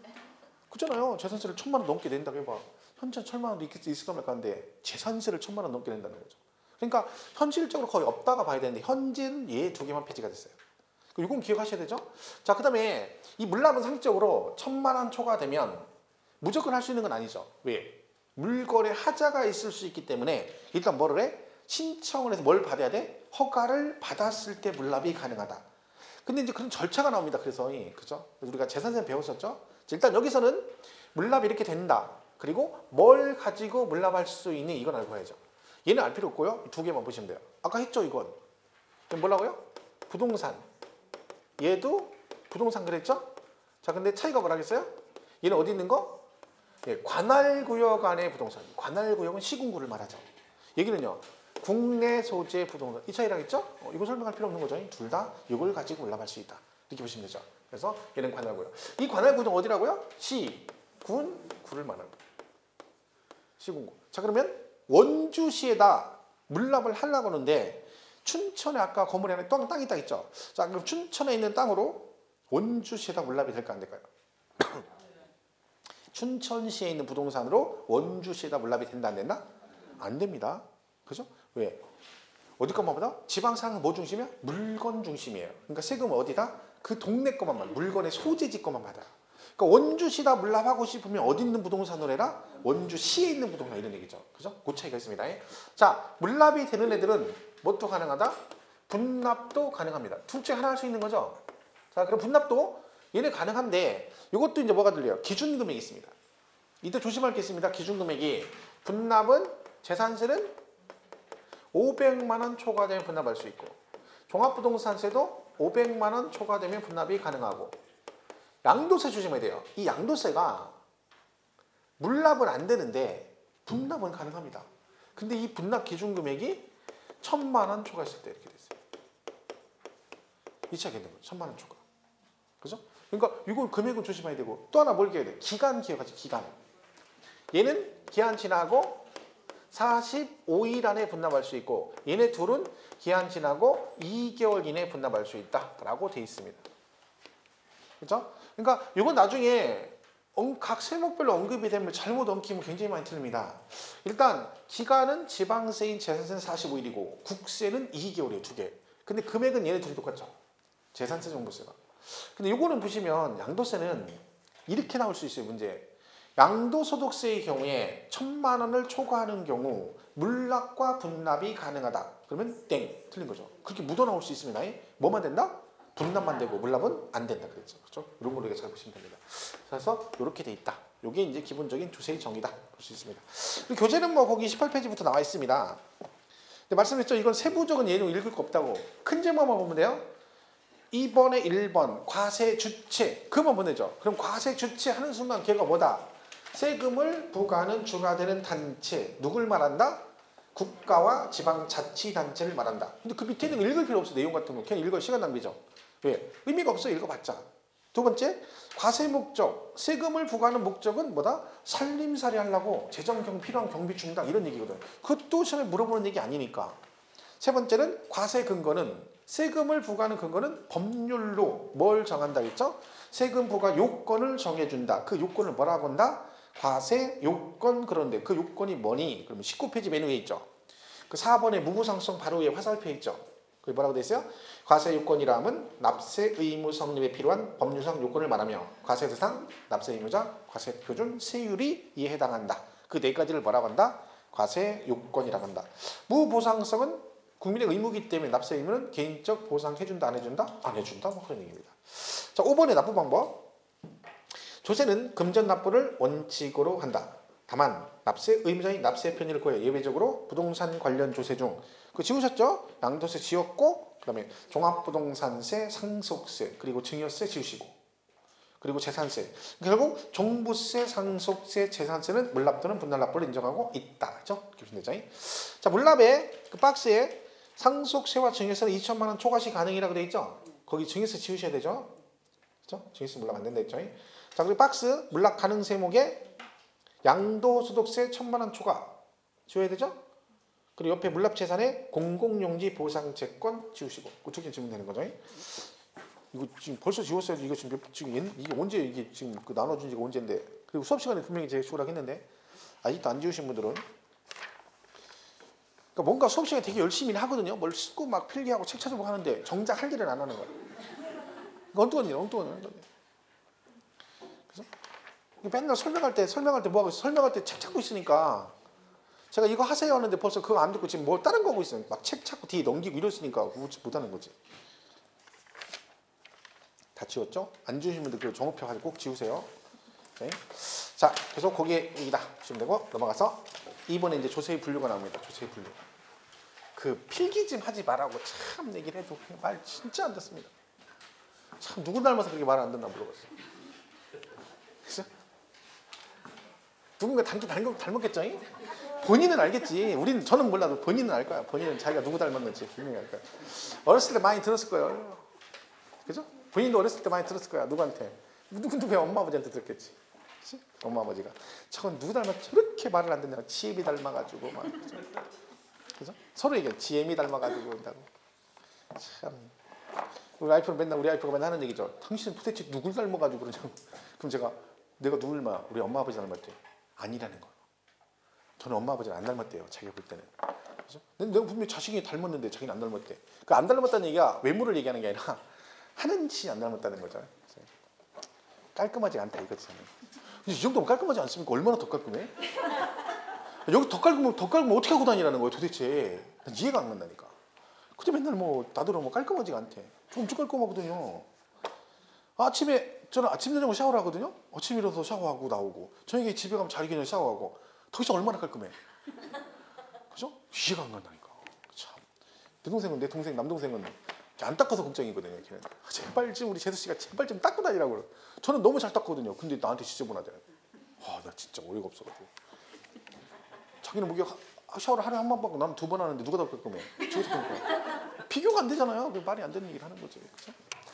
Speaker 1: 그렇잖아요. 재산세를 1,000만 원 넘게 낸다고 해봐. 현재 1,000만 원도 있을까 말까 하는데 재산세를 1,000만 원 넘게 낸다는 거죠. 그러니까 현실적으로 거의 없다가 봐야 되는데 현재는 얘 두 개만 폐지가 됐어요. 이건 기억하셔야 되죠. 자, 그 다음에 이 물납은 상식적으로 1,000만 원 초과되면 무조건 할 수 있는 건 아니죠. 왜? 물거래 하자가 있을 수 있기 때문에 일단 뭐를 해? 신청을 해서 뭘 받아야 돼? 허가를 받았을 때 물납이 가능하다. 근데 이제 그런 절차가 나옵니다. 그래서 그죠? 우리가 재산세 배웠었죠. 일단 여기서는 물납이 이렇게 된다. 그리고 뭘 가지고 물납할 수 있니? 이건 알고 가야죠. 얘는 알 필요 없고요. 두 개만 보시면 돼요. 아까 했죠, 이건. 뭐라고요? 부동산. 얘도 부동산 그랬죠? 자, 근데 차이가 뭐라겠어요? 얘는 어디 있는 거? 예, 관할구역 안의 부동산. 관할구역은 시군구를 말하죠. 여기는요, 국내 소재 부동산. 이 차이라겠죠? 이거 설명할 필요 없는 거죠. 둘 다 이걸 가지고 물납할 수 있다. 이렇게 보시면 되죠. 그래서 얘는 관할구역. 이 관할구역은 어디라고요? 시, 군, 구를 말하는 거예요. 시군구. 자, 그러면 원주시에다 물납을 하려고 하는데 춘천에 아까 건물에 하나 땅이 딱 있죠. 자, 그럼 춘천에 있는 땅으로 원주시에다 물납이 될까 안 될까요? 춘천시에 있는 부동산으로 원주시에다 물납이 된다 안 된다? 안 됩니다. 그죠? 왜? 어디 것만 보다? 지방상은 뭐 중심이야? 물건 중심이에요. 그러니까 세금은 어디다? 그 동네 것만 받아. 물건의 소재지 것만 받아요. 그러니까 원주시다 물납하고 싶으면 어디 있는 부동산으로 해라? 원주시에 있는 부동산 이런 얘기죠. 그죠? 그 차이가 있습니다. 자, 물납이 되는 애들은 뭐도 가능하다? 분납도 가능합니다. 둘 중에 하나 할 수 있는 거죠. 자, 그럼 분납도 얘네 가능한데 이것도 이제 뭐가 들려요? 기준금액이 있습니다. 이때 조심할 게 있습니다. 기준금액이 분납은 재산세는 500만 원 초과되면 분납할 수 있고 종합부동산세도 500만 원 초과되면 분납이 가능하고 양도세 조심해야 돼요. 이 양도세가 물납은 안 되는데 분납은 가능합니다. 근데 이 분납 기준금액이 1,000만 원 초과했을 때 이렇게 됐어요. 이 차이가 있는 거죠. 1,000만 원 초과. 그죠? 그러니까 이건 금액은 조심해야 되고 또 하나 뭘 기억해야 돼? 기간 기억하지. 기간. 얘는 기한 지나고 45일 안에 분납할 수 있고 얘네 둘은 기한 지나고 2개월 이내에 분납할 수 있다라고 돼 있습니다. 그렇죠? 그러니까 이건 나중에 각 세목별로 언급이 되면 잘못 엉키면 굉장히 많이 틀립니다. 일단 기간은 지방세인 재산세는 45일이고 국세는 2개월이에요. 2개. 근데 금액은 얘네 둘이 똑같죠. 재산세, 종부세가. 근데 요거는 보시면 양도세는 이렇게 나올 수 있어요. 문제. 양도소득세의 경우에 1,000만 원을 초과하는 경우 물납과 분납이 가능하다. 그러면 땡. 틀린 거죠. 그렇게 묻어나올 수 있습니다. 뭐만 된다? 분납만 되고 물납은 안 된다 그랬죠. 그렇죠? 이런 걸로 잘 보시면 됩니다. 그래서 이렇게 돼 있다. 이게 이제 기본적인 조세의 정의다. 볼 수 있습니다. 그리고 교재는 뭐 거기 18페이지부터 나와 있습니다. 근데 말씀드렸죠. 이건 세부적인 예로 읽을 거 없다고. 큰 제목만 보면 돼요. 2번에 1번 과세 주체. 그만 보내죠. 그럼 과세 주체 하는 순간 걔가 뭐다? 세금을 부과하는 주가 되는 단체. 누굴 말한다? 국가와 지방자치단체를 말한다. 근데 그 밑에는 읽을 필요 없어. 내용 같은 거. 그냥 읽어. 시간 낭비죠. 왜? 의미가 없어. 읽어봤자. 두 번째, 과세 목적. 세금을 부과하는 목적은 뭐다? 살림살이 하려고 재정 필요한 경비 충당 이런 얘기거든. 그것도 시험에 물어보는 얘기 아니니까. 세 번째는 과세 근거는 세금을 부과하는 근거는 법률로 뭘 정한다 했죠? 세금 부과 요건을 정해준다. 그 요건을 뭐라고 한다? 과세 요건. 그런데 그 요건이 뭐니? 그러면 19페이지 맨 위에 있죠. 그 4번의 무부상성 바로 위에 화살표에 있죠. 그게 뭐라고 돼 있어요? 과세 요건이라 하면 납세 의무 성립에 필요한 법률상 요건을 말하며 과세 대상, 납세 의무자, 과세 표준, 세율이 이에 해당한다. 그 네 가지를 뭐라고 한다? 과세 요건이라고 한다. 무보상성은 국민의 의무이기 때문에 납세 의무는 개인적 보상해준다, 안 해준다? 안 해준다. 뭐 그런 얘기입니다. 자, 5번의 납부 방법. 조세는 금전 납부를 원칙으로 한다. 다만 납세 의무자의 납세 편의를 고려 예외적으로 부동산 관련 조세 중 그거 지우셨죠? 양도세 지웠고 그 다음에 종합부동산세, 상속세, 그리고 증여세 지우시고 그리고 재산세. 결국 종부세, 상속세, 재산세는 물납 또는 분할 납부를 인정하고 있다. 그렇죠? 이렇게 보시면 되죠. 자, 물납에 그 박스에 상속세와 증여세는 2천만 원 초과시 가능이라고 되어 있죠? 거기 증여세 지우셔야 되죠? 그렇죠? 증여세 물납 안 된다 했죠? 자, 그리고 박스 물납 가능 세목에 양도소득세 1,000만 원 초과 지워야 되죠? 그리고 옆에 물납재산에 공공용지 보상채권 지우시고 그 두 개 지우면 되는 거죠. 이거 지금 벌써 지웠어야지. 이거 지금 이게 언제 이게 지금 그 나눠준 지가 언제인데. 그리고 수업 시간에 분명히 제가 지우라고 했는데 아직도 안 지우신 분들은 그러니까 뭔가 수업 시간에 되게 열심히 하거든요. 뭘 쓰고 막 필기하고 책 찾아보고 하는데 정작 할 일은 안 하는 거예요. 엉뚱한 일. 그래서 맨날 설명할 때 뭐 하고 있어? 설명할 때 책 찾고 있으니까 제가 이거 하세요 하는데 벌써 그거 안 듣고 지금 뭐 다른 거 하고 있어요. 막 책 찾고 뒤에 넘기고 이러시니까 못 하는 거지. 다 지웠죠? 안 지우신 분들 그 종업표 가지고 꼭 지우세요. 네. 자, 그래서 거기에 여기다 보시면 되고 넘어가서 2번에 이제 조세의 분류가 나옵니다. 조세의 분류. 그 필기 좀 하지 말라고 참 얘기를 해도 말 진짜 안 듣습니다. 참 누구 닮아서 그렇게 말 안 듣나 물어봤어요. 그죠? 누군가 닮았겠죠? 본인은 알겠지. 저는 몰라도 본인은 알 거야. 본인은 자기가 누구 닮았는지 분명히 알 거야. 어렸을 때 많이 들었을 거예요. 그죠? 본인도 어렸을 때 많이 들었을 거야. 누구한테? 누구의 엄마 아버지한테 들었겠지. 그치? 엄마 아버지가 저건 누구 닮아 저렇게 말을 안 듣냐. 지엠이 닮아가지고 막. 그죠? 서로 얘기해. 지엠이 닮아가지고 그런다고. 참. 우리 와이프가 맨날 하는 얘기죠. 당신은 도대체 누굴 닮아가지고 그러냐고. 그럼 제가 내가 누굴 우리 엄마 아버지 닮았대. 아니라는 거예요. 저는 엄마 아버지를 안 닮았대요. 자기가 볼 때는. 그죠? 내가 분명히 자식이 닮았는데 자기는 안 닮았대. 그 안 닮았다는 얘기가 외모를 얘기하는 게 아니라 하는 짓이 안 닮았다는 거죠. 깔끔하지 않다 이거지. 이 정도면 깔끔하지 않습니까? 얼마나 더 깔끔해? 여기 더 깔끔하면 어떻게 하고 다니라는 거예요 도대체. 난 이해가 안 간다니까. 근데 맨날 나더러 깔끔하지가 않대. 좀 엄청 깔끔하거든요. 저는 아침 저녁 샤워를 하거든요. 아침에 일어나서 샤워하고 나오고 저녁에 집에 가면 자기 전에 샤워하고 도대체 얼마나 깔끔해. 그죠? 이해가 안 간다니까. 참. 내 동생 남동생은 안 닦아서 걱정이거든요. 걔는. 제발 좀 우리 재수 씨가 제발 좀 닦고 다니라고 그래요. 저는 너무 잘 닦거든요. 근데 나한테 지저분하대. 나 진짜 어이가 없어가지고. 자기는 샤워를 하루에 한 번 받고 나는 2번 하는데 누가 더 깔끔해? 저도 깔끔해. 비교가 안 되잖아요. 말이 안 되는 얘기를 하는 거지. 그렇죠?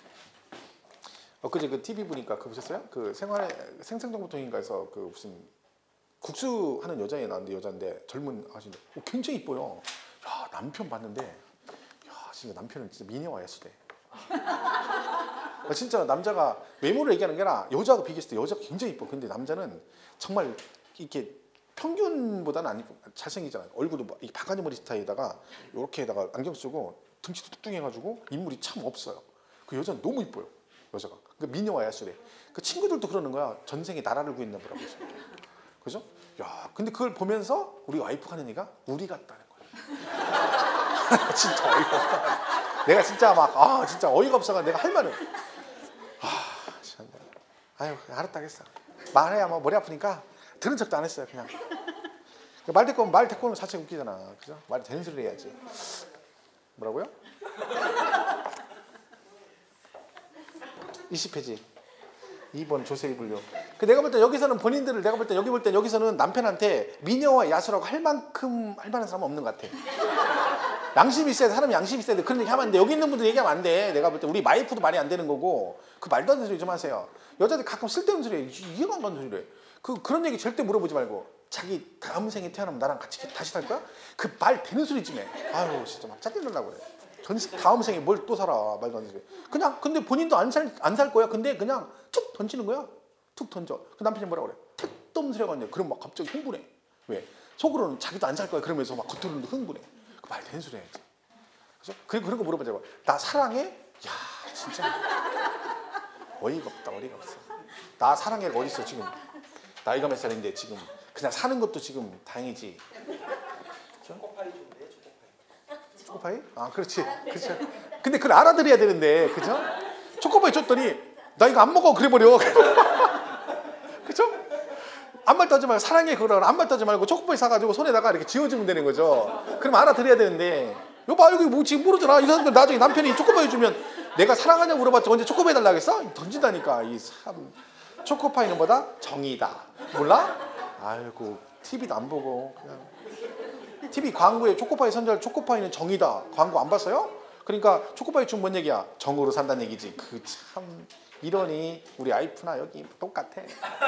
Speaker 1: 엊그제 그 TV 보니까 그거 보셨어요? 그 생생정보통인가에서 그 무슨 국수 하는 여자애 나왔는데 여자인데 젊은 아저씨인데 굉장히 이뻐요. 야, 남편 봤는데 야, 진짜 남편은 진짜 미녀와 예수대. 진짜 남자가 외모를 얘기하는 게 아니라 여자하고 비교했을 때 여자가 굉장히 이뻐. 근데 남자는 정말 이렇게 평균보다는 안 이뻐. 잘생기잖아요. 얼굴도 막 이 바가지 머리 스타일에다가 이렇게다가 안경 쓰고 등치도 뚱뚱해가지고 인물이 참 없어요. 그 여자는 너무 이뻐요. 여자가. 그 미녀와 야수래. 그 친구들도 그러는 거야. 전생에 나라를 구했나 보라고. 그죠? 야, 근데 그걸 보면서 우리 와이프가 하는 얘기가 우리 같다는 거야. 진짜 어이가 없어. 내가 진짜 막 진짜 어이가 없어가 내가 할 말은 참. 아유 알았다 하겠어. 말해야 뭐 머리 아프니까 들은 척도 안 했어요. 그냥 말 대꾸는 자체가 웃기잖아. 그죠? 말 되는 소리를 해야지. 뭐라고요? 20페이지 2번 조세희 분류. 내가 볼 때 여기서는 본인들을 내가 볼 때 여기서는 남편한테 미녀와 야수라고 할 만큼 할 만한 사람은 없는 것 같아. 양심이 있어야 돼. 사람이 양심이 있어야 돼. 그런 얘기 하면 안 돼. 여기 있는 분들 얘기하면 안 돼. 내가 볼 때 우리 와이프도 말이 안 되는 거고 그 말도 안 되는 소리 좀 하세요. 여자들 가끔 쓸데없는 소리 해. 이해가 안 가는 소리를 해. 그런 얘기 절대 물어보지 말고 자기 다음 생에 태어나면 나랑 같이 다시 살 거야? 그 말 되는 소리 좀 해. 아유 진짜 막 짜증나려고 그래. 다음 생에 뭘 또 살아. 말도 안 되는 소리. 그냥 근데 본인도 안 살 거야. 근데 그냥 툭 던지는 거야. 툭 던져. 그 남편이 뭐라 그래? 택도 없는 소리가 있네. 그럼 막 갑자기 흥분해. 왜? 속으로는 자기도 안 살 거야. 그러면서 막 겉으로는 흥분해. 그 말 되는 소리 해야지. 그죠? 그런 거 물어보자고. 나 사랑해? 야 진짜 어이가 없다. 어이가 없어. 나 사랑해가 어딨어 지금. 나이가 몇 살인데 지금 그냥 사는 것도 지금 다행이지.
Speaker 2: 초코파이 좋은데 초코파이.
Speaker 1: 초코파이? 아 그렇지. 근데 그걸 알아들어야 되는데 그죠? 초코파이 줬더니 나 이거 안 먹어 그래버려. 그죠? 아무 말도 하지 말고 사랑해 그러라. 아무 말도 하지 말고 초코파이 사가지고 손에다가 이렇게 지어주면 되는 거죠. 그럼 알아들어야 되는데 여봐 여기 뭐 지금 모르잖아. 이 사람들 나중에 남편이 초코파이 주면 내가 사랑하냐고 물어봤지 언제 초코파이 달라고 했어? 던진다니까. 이 참. 초코파이는 뭐다? 정이다. 몰라? 아이고 TV도 안 보고 그냥 TV 광고에 초코파이 선절 초코파이는 정이다. 광고 안 봤어요? 그러니까 초코파이 준 뭔 얘기야? 정으로 산다는 얘기지. 그 참 이러니 우리 와이프나 여기 똑같아.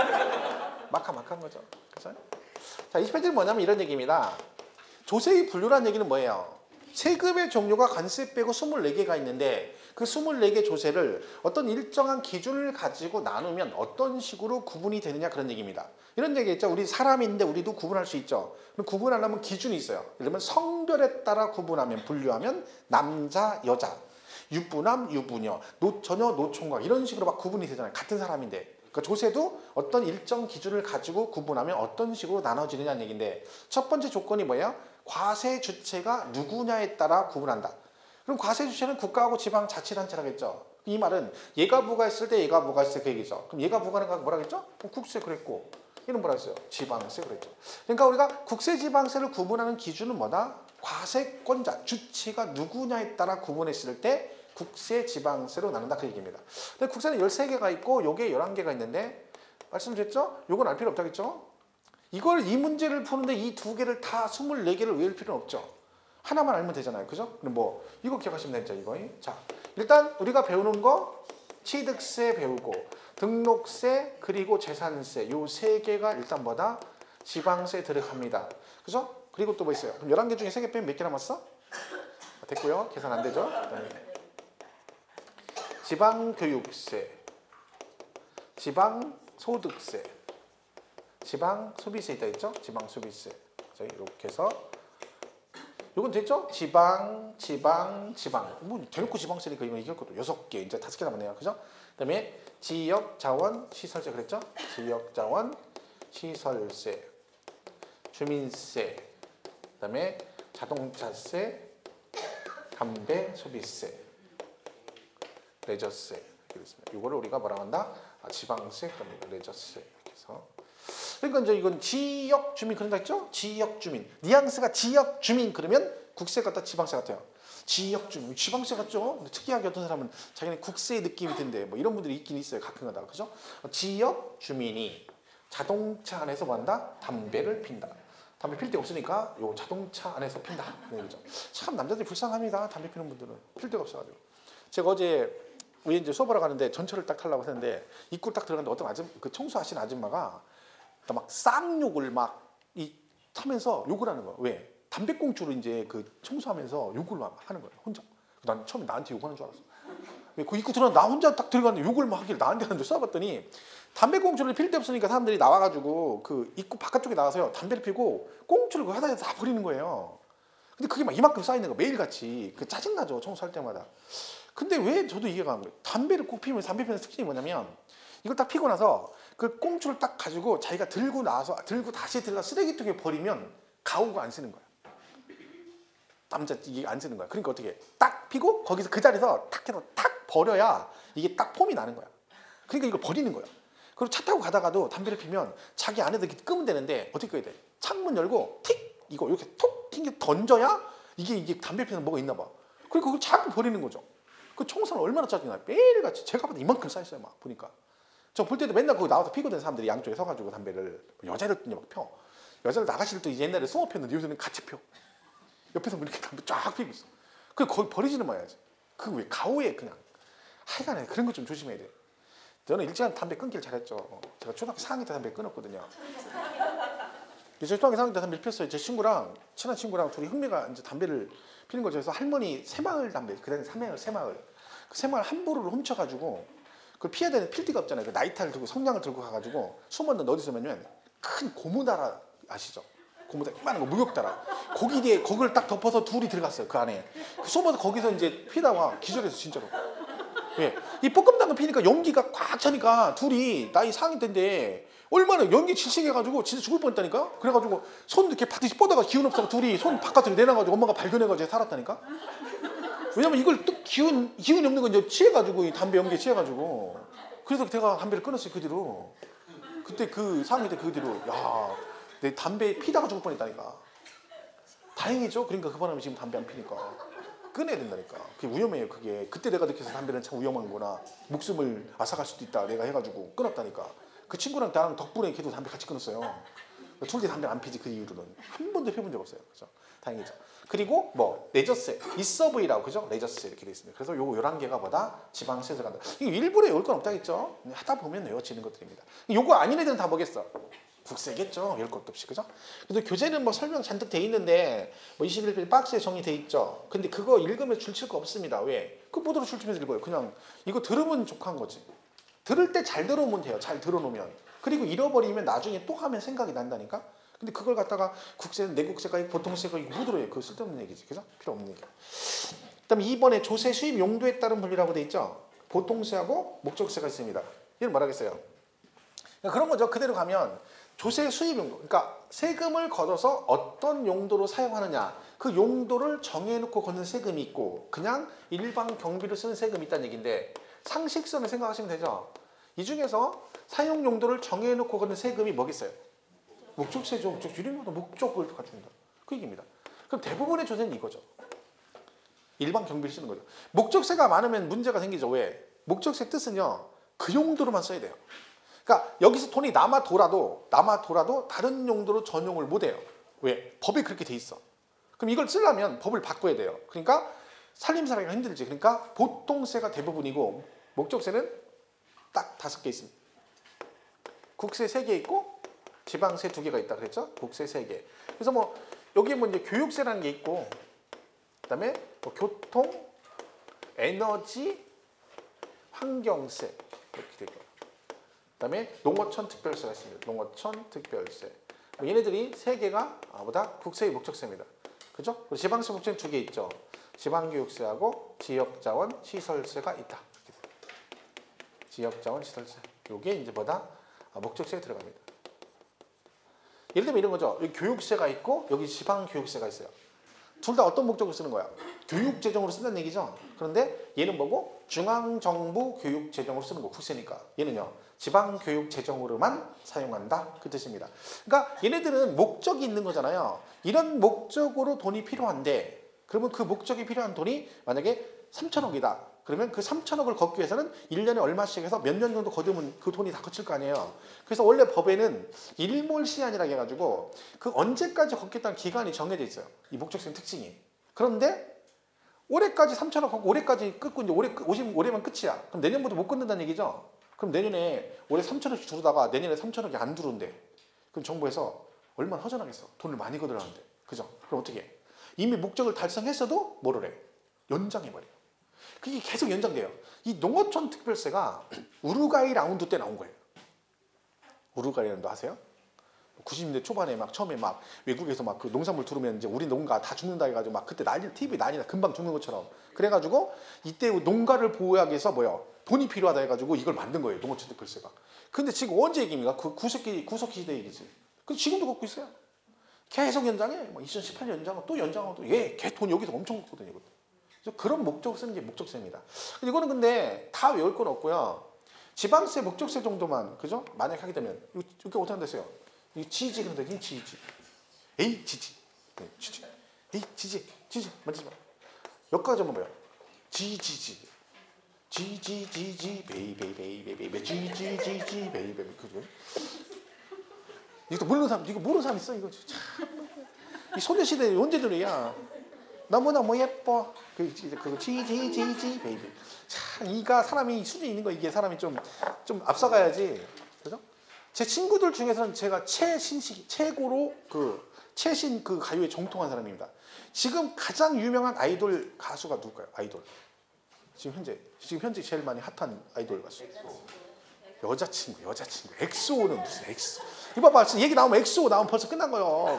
Speaker 1: 막한 거죠. 그죠? 자 20페이지는 뭐냐면 이런 얘기입니다. 조세의 분류란 얘기는 뭐예요? 세금의 종류가 관세 빼고 24개가 있는데 그 24개 조세를 어떤 일정한 기준을 가지고 나누면 어떤 식으로 구분이 되느냐 그런 얘기입니다. 이런 얘기 있죠. 우리 사람인데 우리도 구분할 수 있죠. 그럼 구분하려면 기준이 있어요. 예를 들면 성별에 따라 구분하면 분류하면 남자, 여자, 유부남, 유부녀, 노처녀, 노총각 이런 식으로 막 구분이 되잖아요. 같은 사람인데. 그러니까 조세도 어떤 일정 기준을 가지고 구분하면 어떤 식으로 나눠지느냐는 얘기인데 첫 번째 조건이 뭐예요? 과세 주체가 누구냐에 따라 구분한다. 그럼 과세 주체는 국가하고 지방 자치단체라겠죠. 이 말은 얘가 부과했을 때 얘가 부과했을 때 그 얘기죠. 그럼 얘가 부과하는 거 뭐라 그랬죠? 국세 그랬고 이는 뭐라 했어요? 지방세 그랬죠. 그러니까 우리가 국세 지방세를 구분하는 기준은 뭐다? 과세권자 주체가 누구냐에 따라 구분했을 때 국세 지방세로 나눈다 그 얘기입니다. 근데 국세는 13개가 있고 요게 11개가 있는데 말씀드렸죠? 요건 알 필요 없다겠죠? 이 문제를 푸는데 이 두 개를 다 24개를 외울 필요는 없죠. 하나만 알면 되잖아요. 그죠? 그럼 뭐 이거 기억하시면 되죠. 이거. 자, 일단 우리가 배우는 거 취득세 배우고 등록세 그리고 재산세 요 세 개가 일단 뭐다? 지방세 들어갑니다. 그죠? 그리고 또 뭐 있어요? 그럼 11개 중에 3개 빼면 몇 개 남았어? 됐고요. 계산 안 되죠? 지방교육세, 지방소득세, 지방소비세 있다 했죠? 지방소비세. 자, 이렇게 해서 이건 됐죠? 지방. 뭐 대놓고 지방세니까 이거 이겼거든. 6개, 이제 5개 남았네요. 그죠? 그다음에 지역자원 시설세 그랬죠? 지역자원 시설세, 주민세, 그다음에 자동차세, 담배 소비세, 레저세 이렇게 있습니다. 이거를 우리가 뭐라고 한다? 지방세 겁니다. 레저세 이렇게 해서. 그러니까 이제 이건 지역 주민 그런다 했죠? 지역 주민. 뉘앙스가 지역 주민 그러면 국세 같다 지방세 같아요. 지역 주민 지방세 같죠? 근데 특이하게 어떤 사람은 자기는 국세의 느낌이 든대. 뭐 이런 분들이 있긴 있어요. 가끔가다. 그죠? 지역 주민이 자동차 안에서 뭐 한다? 담배를 핀다. 담배 필 데 없으니까 요 자동차 안에서 핀다. 그죠? 참 남자들이 불쌍합니다. 담배 피는 분들은 필 데가 없어가지고. 제가 어제 우리 이제 수업하러 가는데 전철을 딱 타려고 했는데 입구를 딱 들어갔는데 어떤 그 청소하신 아줌마가 막 쌍욕을 막 타면서 욕을 하는 거야. 왜? 담배꽁초로 이제 그 청소하면서 욕을 막 하는 거예요. 혼자. 난 처음에 나한테 욕하는 줄 알았어. 그 입구 들어나 나 혼자 딱 들어갔는데 욕을 막 하길래 나한테 한줄 쏴봤더니 담배 꽁초를 필 데 없으니까 사람들이 나와가지고 그 입구 바깥쪽에 나와서요 담배를 피고 꽁초를 그 하다에 다 버리는 거예요. 근데 그게 막 이만큼 쌓이는 거 매일같이 그 짜증나죠 청소할 때마다. 근데 왜 저도 이해가 안 가요. 담배를 꼭 피우면 담배 피우는 특징이 뭐냐면 이걸 딱 피고 나서 그 꽁초를 딱 가지고 자기가 들고 나서 들고 다시 들어가 쓰레기통에 버리면 가오가 안 쓰는 거야. 남자 이게 안 쓰는 거야. 그러니까 어떻게 해? 딱 피고 거기서 그 자리에서 탁 해서 탁 버려야 이게 딱 폼이 나는 거야. 그러니까 이걸 버리는 거야. 그리고 차 타고 가다가도 담배를 피면 자기 안에다 이렇게 끄면 되는데 어떻게 끄야 돼? 창문 열고 틱 이거 이렇게 톡 튕겨 던져야 이게 담배 피는 뭐가 있나 봐. 그리고 그걸 자꾸 버리는 거죠. 그 청소는 얼마나 짜증나. 매일같이 제가 봐도 이만큼 쌓였어요 막 보니까. 저 볼 때도 맨날 거기 나와서 피거든 사람들이 양쪽에 서가지고 담배를. 여자들 막 펴. 여자들 나가실 때 옛날에 수업 폈는데 요새는 같이 펴. 옆에서 뭐 이렇게 담배 쫙 피고 있어. 그 거기 버리지는 마야지. 그 왜 가오에 그냥. 하여간에 그런 거 좀 조심해야 돼. 저는 일찍 담배 끊길 잘했죠. 제가 초등학교 4학년 때 담배 끊었거든요. 제가 초등학교 4학년 때 담배 폈어요. 제 친구랑 친한 친구랑 둘이 흥미가 이제 담배를 피는 거죠. 그래서 할머니 새마을 담배, 그다음에 새마을 그 새마을 한 보루를 훔쳐가지고 그걸 피해야 되는 필 데가 없잖아요. 그 나이타를 들고 성냥을 들고 가가지고 숨었는데 어디서 냐면 큰 고무다라 아시죠? 고무다라 이만한 거 무역다라 거기 뒤에 거기를 딱 덮어서 둘이 들어갔어요. 그 안에 숨어서 거기서 이제 피다가 기절해서 진짜로. 예, 이 볶음탕을 피니까 연기가 꽉 차니까 둘이 나이 4학년 때인데 얼마나 연기 질식해가지고 진짜 죽을 뻔했다니까. 그래가지고 손 이렇게 바듯이 뻗어가 기운 없어서 둘이 손 바깥으로 내놔가지고 엄마가 발견해가지고 살았다니까. 왜냐면 이걸 또 기운이 없는 건 이제 취해가지고 이 담배 연기에 취해가지고. 그래서 제가 담배를 끊었어요 그 뒤로. 그때 그 4학년 때 그 뒤로 야, 내 담배 피다가 죽을 뻔했다니까. 다행이죠. 그러니까 그 바람에 지금 담배 안 피니까. 끊어야 된다니까. 그게 위험해요. 그게 그때 내가 느껴서 담배는 참 위험한 거나 목숨을 앗아갈 수도 있다 내가 해가지고 끊었다니까. 그 친구랑 나랑 덕분에 걔도 담배 같이 끊었어요. 둘이 담배 안 피지. 그 이후로는 한 번도 펴본 적 없어요. 그죠? 다행이죠. 그리고 뭐 레저세, 이서브이라고 그죠? 레저세 이렇게 돼 있습니다. 그래서 요 11개가 뭐다? 지방세에서 간다. 이거 일부러 외울 건 없다겠죠? 하다 보면 외워지는 것들입니다. 요거 아닌 애들은 다 뭐겠어? 국세겠죠. 열 것도 없이 그죠? 그래서 교재는 뭐 설명 잔뜩 돼 있는데 뭐 21페이지 박스에 정리돼 있죠. 근데 그거 읽으면 줄칠 거 없습니다. 왜? 그 뭐대로 줄치면서 읽어요. 그냥 이거 들으면 족한 거지. 들을 때 잘 들어오면 돼요. 잘 들어놓으면. 그리고 잃어버리면 나중에 또 하면 생각이 난다니까. 근데 그걸 갖다가 국세는 내국세가 있고 보통세가 있고 뭐 들어요. 그거 쓸데없는 얘기지. 그죠? 필요 없는 얘기. 그다음에 2번에 조세 수입 용도에 따른 분리라고 돼 있죠. 보통세하고 목적세가 있습니다. 이건 뭐라겠어요? 그런 거죠. 그대로 가면 조세 수입 용도, 그러니까 세금을 걷어서 어떤 용도로 사용하느냐 그 용도를 정해놓고 걷는 세금이 있고 그냥 일반 경비로 쓰는 세금이 있다는 얘기인데 상식선을 생각하시면 되죠. 이 중에서 사용 용도를 정해놓고 걷는 세금이 뭐겠어요? 목적세죠. 목적 유리모도 목적을 갖춘다. 그 얘기입니다. 그럼 대부분의 조세는 이거죠. 일반 경비를 쓰는 거죠. 목적세가 많으면 문제가 생기죠. 왜? 목적세 뜻은요. 그 용도로만 써야 돼요. 그러니까 여기서 돈이 남아돌아도 다른 용도로 전용을 못해요. 왜? 법에 그렇게 돼 있어. 그럼 이걸 쓰려면 법을 바꿔야 돼요. 그러니까 살림살이가 힘들지. 그러니까 보통세가 대부분이고 목적세는 딱 5개 있습니다. 국세 3개 있고 지방세 2개가 있다 그랬죠? 국세 3개. 그래서 뭐 여기에 뭐 이제 교육세라는 게 있고 그다음에 뭐 교통, 에너지, 환경세 이렇게 되고 그다음에 농어촌 특별세가 있습니다. 농어촌 특별세. 얘네들이 3개가 보다 국세의 목적세입니다. 그죠? 그리고 지방세 목적세는 2개 있죠. 지방교육세하고 지역자원 시설세가 있다. 지역자원 시설세. 요게 이제 뭐다? 목적세에 들어갑니다. 예를 들면 이런 거죠. 여기 교육세가 있고 여기 지방교육세가 있어요. 둘 다 어떤 목적으로 쓰는 거야? 교육재정으로 쓴다는 얘기죠. 그런데 얘는 뭐고? 중앙정부 교육재정으로 쓰는 거 국세니까. 얘는요. 지방교육재정으로만 사용한다. 그 뜻입니다. 그러니까 얘네들은 목적이 있는 거잖아요. 이런 목적으로 돈이 필요한데 그러면 그 목적이 필요한 돈이 만약에 3천억이다. 그러면 그 3천억을 걷기 위해서는 1년에 얼마씩 해서 몇 년 정도 거두면 그 돈이 다 거칠 거 아니에요. 그래서 원래 법에는 일몰시한이라고 해가지고 그 언제까지 걷겠다는 기간이 정해져 있어요. 이 목적성 특징이. 그런데 올해까지 3천억 걷고 올해까지 끊고 이제 올해만 끝이야. 그럼 내년부터 못 끊는다는 얘기죠. 그럼 내년에 올해 3천억씩 들어오다가 내년에 3천억이 안 들어온대. 그럼 정부에서 얼마나 허전하겠어. 돈을 많이 걷으라는데. 그죠? 그럼 어떻게 해? 이미 목적을 달성했어도 뭐를 해? 연장해버려. 그게 계속 연장돼요. 이 농어촌 특별세가 우루과이 라운드 때 나온 거예요. 우루과이 라운드 아세요? 90년대 초반에 막 처음에 막 외국에서 막 그 농산물 들어오면 이제 우리 농가 다 죽는다 해가지고 막 그때 난리 TV 난리나 금방 죽는 것처럼 그래가지고 이때 농가를 보호하기 위해서 뭐요 돈이 필요하다 해가지고 이걸 만든 거예요 농어촌 특별세가. 근데 지금 언제 얘기입니까? 그 구석기 시대 얘기지. 근데 지금도 걷고 있어요. 계속 연장해. 뭐 2018년 연장하고 또 연장하고 걔돈 여기서 엄청 걷거든요. 그래서 그런 목적세는 이제 목적세입니다. 이거는 근데 다 외울 건 없고요. 지방세, 목적세 정도만 그죠? 만약 하게 되면 이렇게 어떻게 한댔어요? 이 지지 그런데 이 지지. 에이 지지. 네, 지지. 에이 지지. 만지지 마. 여기까지 한번 봐요. 지지지. 지지지지 베이베이베이베이 지지지지 베이베이 그죠? 이거 모르는 사람 이거 모르는 사람 있어 이거 참. 이 소녀시대 언제들이야? 너무너무 예뻐. 그 지지지지 베이비. 참 이가 사람이 수준이 있는 거 이게 사람이 좀 앞서가야지. 그죠? 제 친구들 중에서는 제가 최고로 최신 그 가요에 정통한 사람입니다. 지금 가장 유명한 아이돌 가수가 누굴까요? 아이돌. 지금 현재 제일 많이 핫한 아이돌 가수. 여자친구. 엑소는 무슨 엑소. 이거 봐봐. 얘기 나오면 엑소 나오면 벌써 끝난 거예요.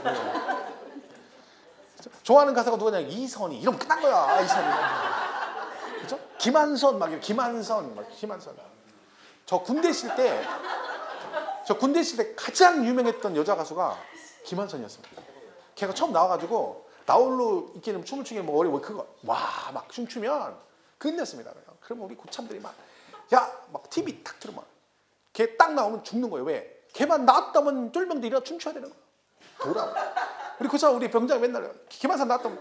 Speaker 1: 좋아하는 가수가 누구냐? 이선희. 이러면 끝난 거야. 이선희. 그죠? 김한선. 저 군대 있을 때 가장 유명했던 여자 가수가 김한선이었습니다. 걔가 처음 나와가지고 나홀로 있기는 춤을 추게 뭐 어려워 그거 막 춤추면 끝냈습니다. 그러면 우리 고참들이 막 TV 딱 틀으면 걔 딱 나오면 죽는 거예요. 왜? 걔만 나왔다면 쫄병들이 일어나 춤춰야 되는 거야. 돌아. 우리 병장이 맨날 김한선 나왔다면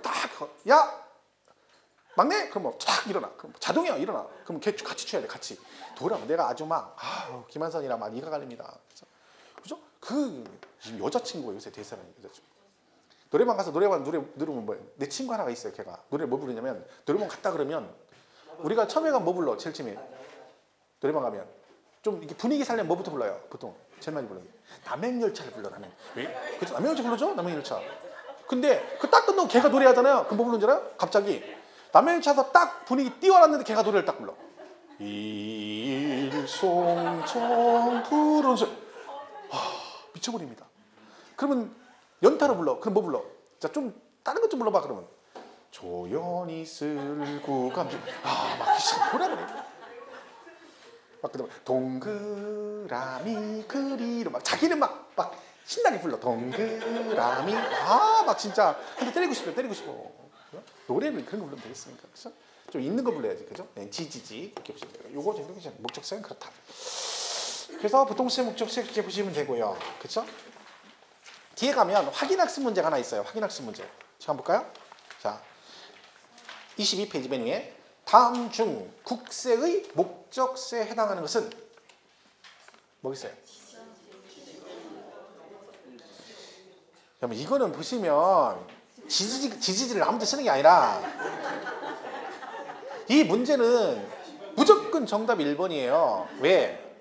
Speaker 1: 막내? 그럼 탁 일어나. 그럼 자동이야 일어나. 그럼 걔 같이 춰야 돼. 같이. 돌아면 내가 아주 김한선이랑 막 이가 갈립니다. 그죠? 지금 여자친구가 요새 대세라는 여자친구. 노래방 가서 노래 누르면 뭐예요? 내 친구 하나가 있어요. 걔가 노래 뭐 부르냐면 노래방 갔다 그러면 우리가 처음에 가면 뭐 불러? 제일 처음에 노래방 가면 좀 이렇게 분위기 살려면 뭐부터 불러요? 보통 제일 많이 부르는 게 남행열차를 불러. 왜? 그죠? 남행열차 부르죠? 남행열차. 근데 그 딱 끝나고 걔가 노래하잖아요. 그럼 뭐 부르는 줄 알아요? 갑자기 남행열차에서 딱 분위기 띄워놨는데 걔가 노래를 딱 불러. 일송청 푸른 술. 미쳐버립니다. 그러면 연타로 불러. 그럼 뭐 불러? 자, 좀 다른 것 좀 불러봐. 그러면 조연히 쓸고 감지. 막 노래를 해. 막 그다음에 동그라미 그리로 막 자기는 막 신나게 불러. 동그라미. 막 진짜 근데 때리고 싶어. 노래는 그런 거 불러면 되겠습니까? 그렇죠? 좀 있는 거 불러야지. 그죠? 네, 지지지 이렇게 보시면 돼요. 요거 정도 그냥 목적세는 그렇다. 그래서 보통세 목적세 이렇게 보시면 되고요. 그렇죠? 뒤에 가면 확인학습 문제가 하나 있어요. 확인학습 문제. 자, 한번 볼까요? 자, 22페이지 메뉴에 다음 중 국세의 목적세에 해당하는 것은 뭐겠어요? 그러면 이거는 보시면 지지지를 아무도 쓰는 게 아니라 이 문제는 무조건 정답이 1번이에요. 왜?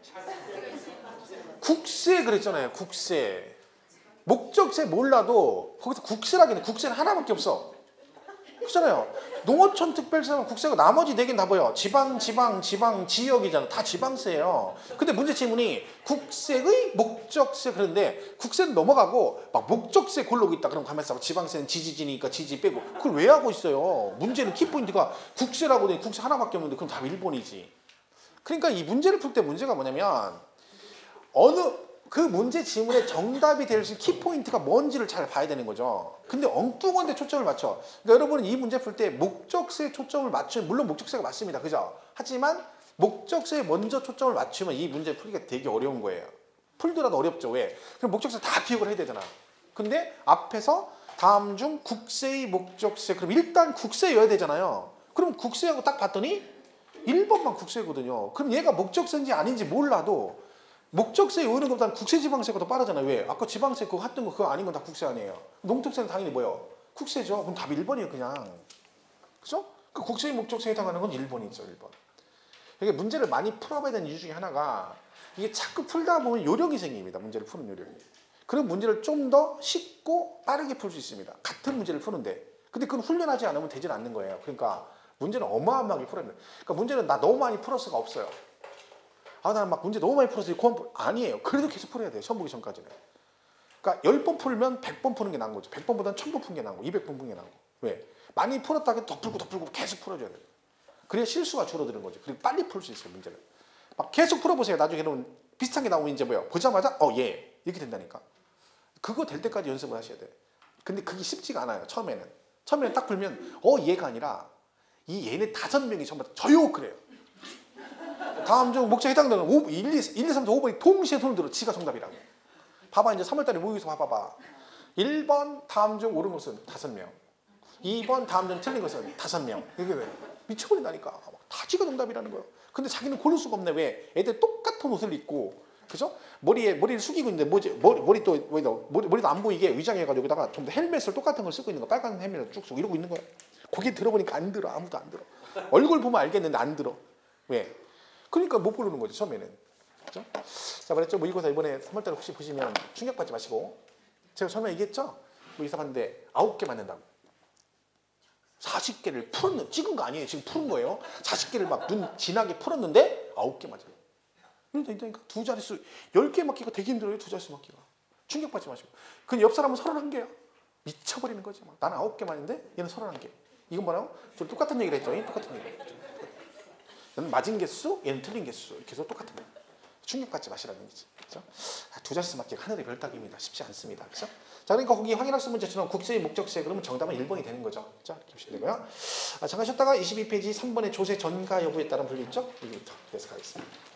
Speaker 1: 국세 그랬잖아요. 국세. 목적세 몰라도 거기서 국세라기는 국세는 하나밖에 없어. 그렇잖아요. 농어촌 특별세는 국세가 나머지 4개는 다 뭐예요? 지방, 지역이잖아. 다 지방세예요. 근데 문제 질문이 국세의 목적세 그런데 국세는 넘어가고 막 목적세 고르고 있다. 그럼 가만있어 봐. 지방세는 지지지니까 지지 빼고. 그걸 왜 하고 있어요? 문제는 키포인트가 국세라고 돼. 국세 하나밖에 없는데 그럼 답이 1번이지. 그러니까 이 문제를 풀 때 문제가 뭐냐면 그 문제 지문의 정답이 될 수 있는 키포인트가 뭔지를 잘 봐야 되는 거죠. 근데 엉뚱한데 초점을 맞춰. 그러니까 여러분은 이 문제 풀 때 목적세에 초점을 맞추면 물론 목적세가 맞습니다. 그죠? 하지만 목적세에 먼저 초점을 맞추면 이 문제 풀기가 되게 어려운 거예요. 풀더라도 어렵죠. 왜? 그럼 목적세 다 기억을 해야 되잖아. 근데 앞에서 다음 중 국세의 목적세 그럼 일단 국세여야 되잖아요. 그럼 국세하고 딱 봤더니 1번만 국세거든요. 그럼 얘가 목적세인지 아닌지 몰라도 목적세에 오는 것보다는 국세지방세가 더 빠르잖아요. 왜? 아까 지방세 그거 했던 거 그거 아닌 건 다 국세 아니에요. 농특세는 당연히 뭐예요? 국세죠. 그럼 답이 1번이에요 그냥. 그죠? 그 국세의 목적세에 해당하는 건 1번이죠. 1번. 이게 문제를 많이 풀어봐야 되는 이유 중에 하나가 이게 자꾸 풀다 보면 요령이 생깁니다. 문제를 푸는 요령이. 그런 문제를 좀 더 쉽고 빠르게 풀 수 있습니다. 같은 문제를 푸는데. 근데 그건 훈련하지 않으면 되질 않는 거예요. 그러니까 문제는 어마어마하게 풀어야 돼요. 그러니까 문제는 나 너무 많이 풀을 수가 없어요. 아, 나는 막 문제 너무 많이 풀어서 아니에요. 그래도 계속 풀어야 돼요. 시험 보기 전까지는. 그러니까 10번 풀면 100번 푸는 게 나은 거죠. 100번보다는 1000번 푸는 게 나은 거, 200번 푸는 게 나은 거. 왜? 많이 풀었다가 더 풀고 계속 풀어줘야 돼요. 그래야 실수가 줄어드는 거죠. 그리고 빨리 풀 수 있어요, 문제를. 막 계속 풀어보세요. 나중에는 비슷한 게 나오면 이제 뭐예요? 보자마자 예 이렇게 된다니까. 그거 될 때까지 연습을 하셔야 돼요. 근데 그게 쉽지가 않아요. 처음에는 딱 풀면 얘가 아니라 이 얘네 5명이 전부 다 저요 그래요. 다음 중 목차에 해당되는 1, 2, 3, 4, 5번이 동시에 손을 들어 지가 정답이라고. 봐봐 이제 3월달에 모의고사 봐봐. 1번 다음 중 옳은 것은 5명. 2번 다음 중 틀린 것은 5명. 이게 왜? 미쳐버린다니까. 다 지가 정답이라는 거예요. 근데 자기는 고를 수가 없네. 왜? 애들 똑같은 옷을 입고 그죠? 머리를 숙이고 있는데 머리도 안 보이게 위장해가지고 여기다가 좀 더 헬멧을 똑같은 걸 쓰고 있는 거. 빨간 헬멧을 쭉 쓰고 이러고 있는 거야. 거기 들어보니까 안 들어. 아무도 안 들어. 얼굴 보면 알겠는데 안 들어. 왜? 그러니까 못 부르는 거지 처음에는. 그죠? 자, 말했죠. 모의고사 이번에 3월달에 혹시 보시면 충격받지 마시고. 제가 처음에 얘기했죠. 모의고사 봤는데 9개 맞는다고. 40개를 풀었는 찍은 거 아니에요. 지금 푸른 거예요. 40개를 막 눈 진하게 풀었는데 9개 맞아요. 그러니까 두 자릿수 10개 맞기가 되게 힘들어요. 두 자릿수 맞기가. 충격받지 마시고. 근데 옆 사람은 31개야. 미쳐버리는 거지. 막. 나는 9개 맞는데 얘는 31개. 이건 뭐라고? 저 똑같은 얘기를 했죠. 똑같은 얘기. 얘는 맞은 개수, 얘는 틀린 개수. 이렇게 해서 똑같은 거예요. 충격받지 마시라는 얘기지. 그렇죠? 두 자릿수 맞기가 하늘의 별따기입니다. 쉽지 않습니다. 그렇죠? 자, 그러니까 거기 확인학습 문제처럼 국세의 목적세 그러면 정답은 1번이 되는 거죠. 자, 이렇게 보시면 되고요. 잠깐 쉬었다가 22페이지 3번의 조세 전가 여부에 따른 분류 있죠? 여기부터 계속 하겠습니다.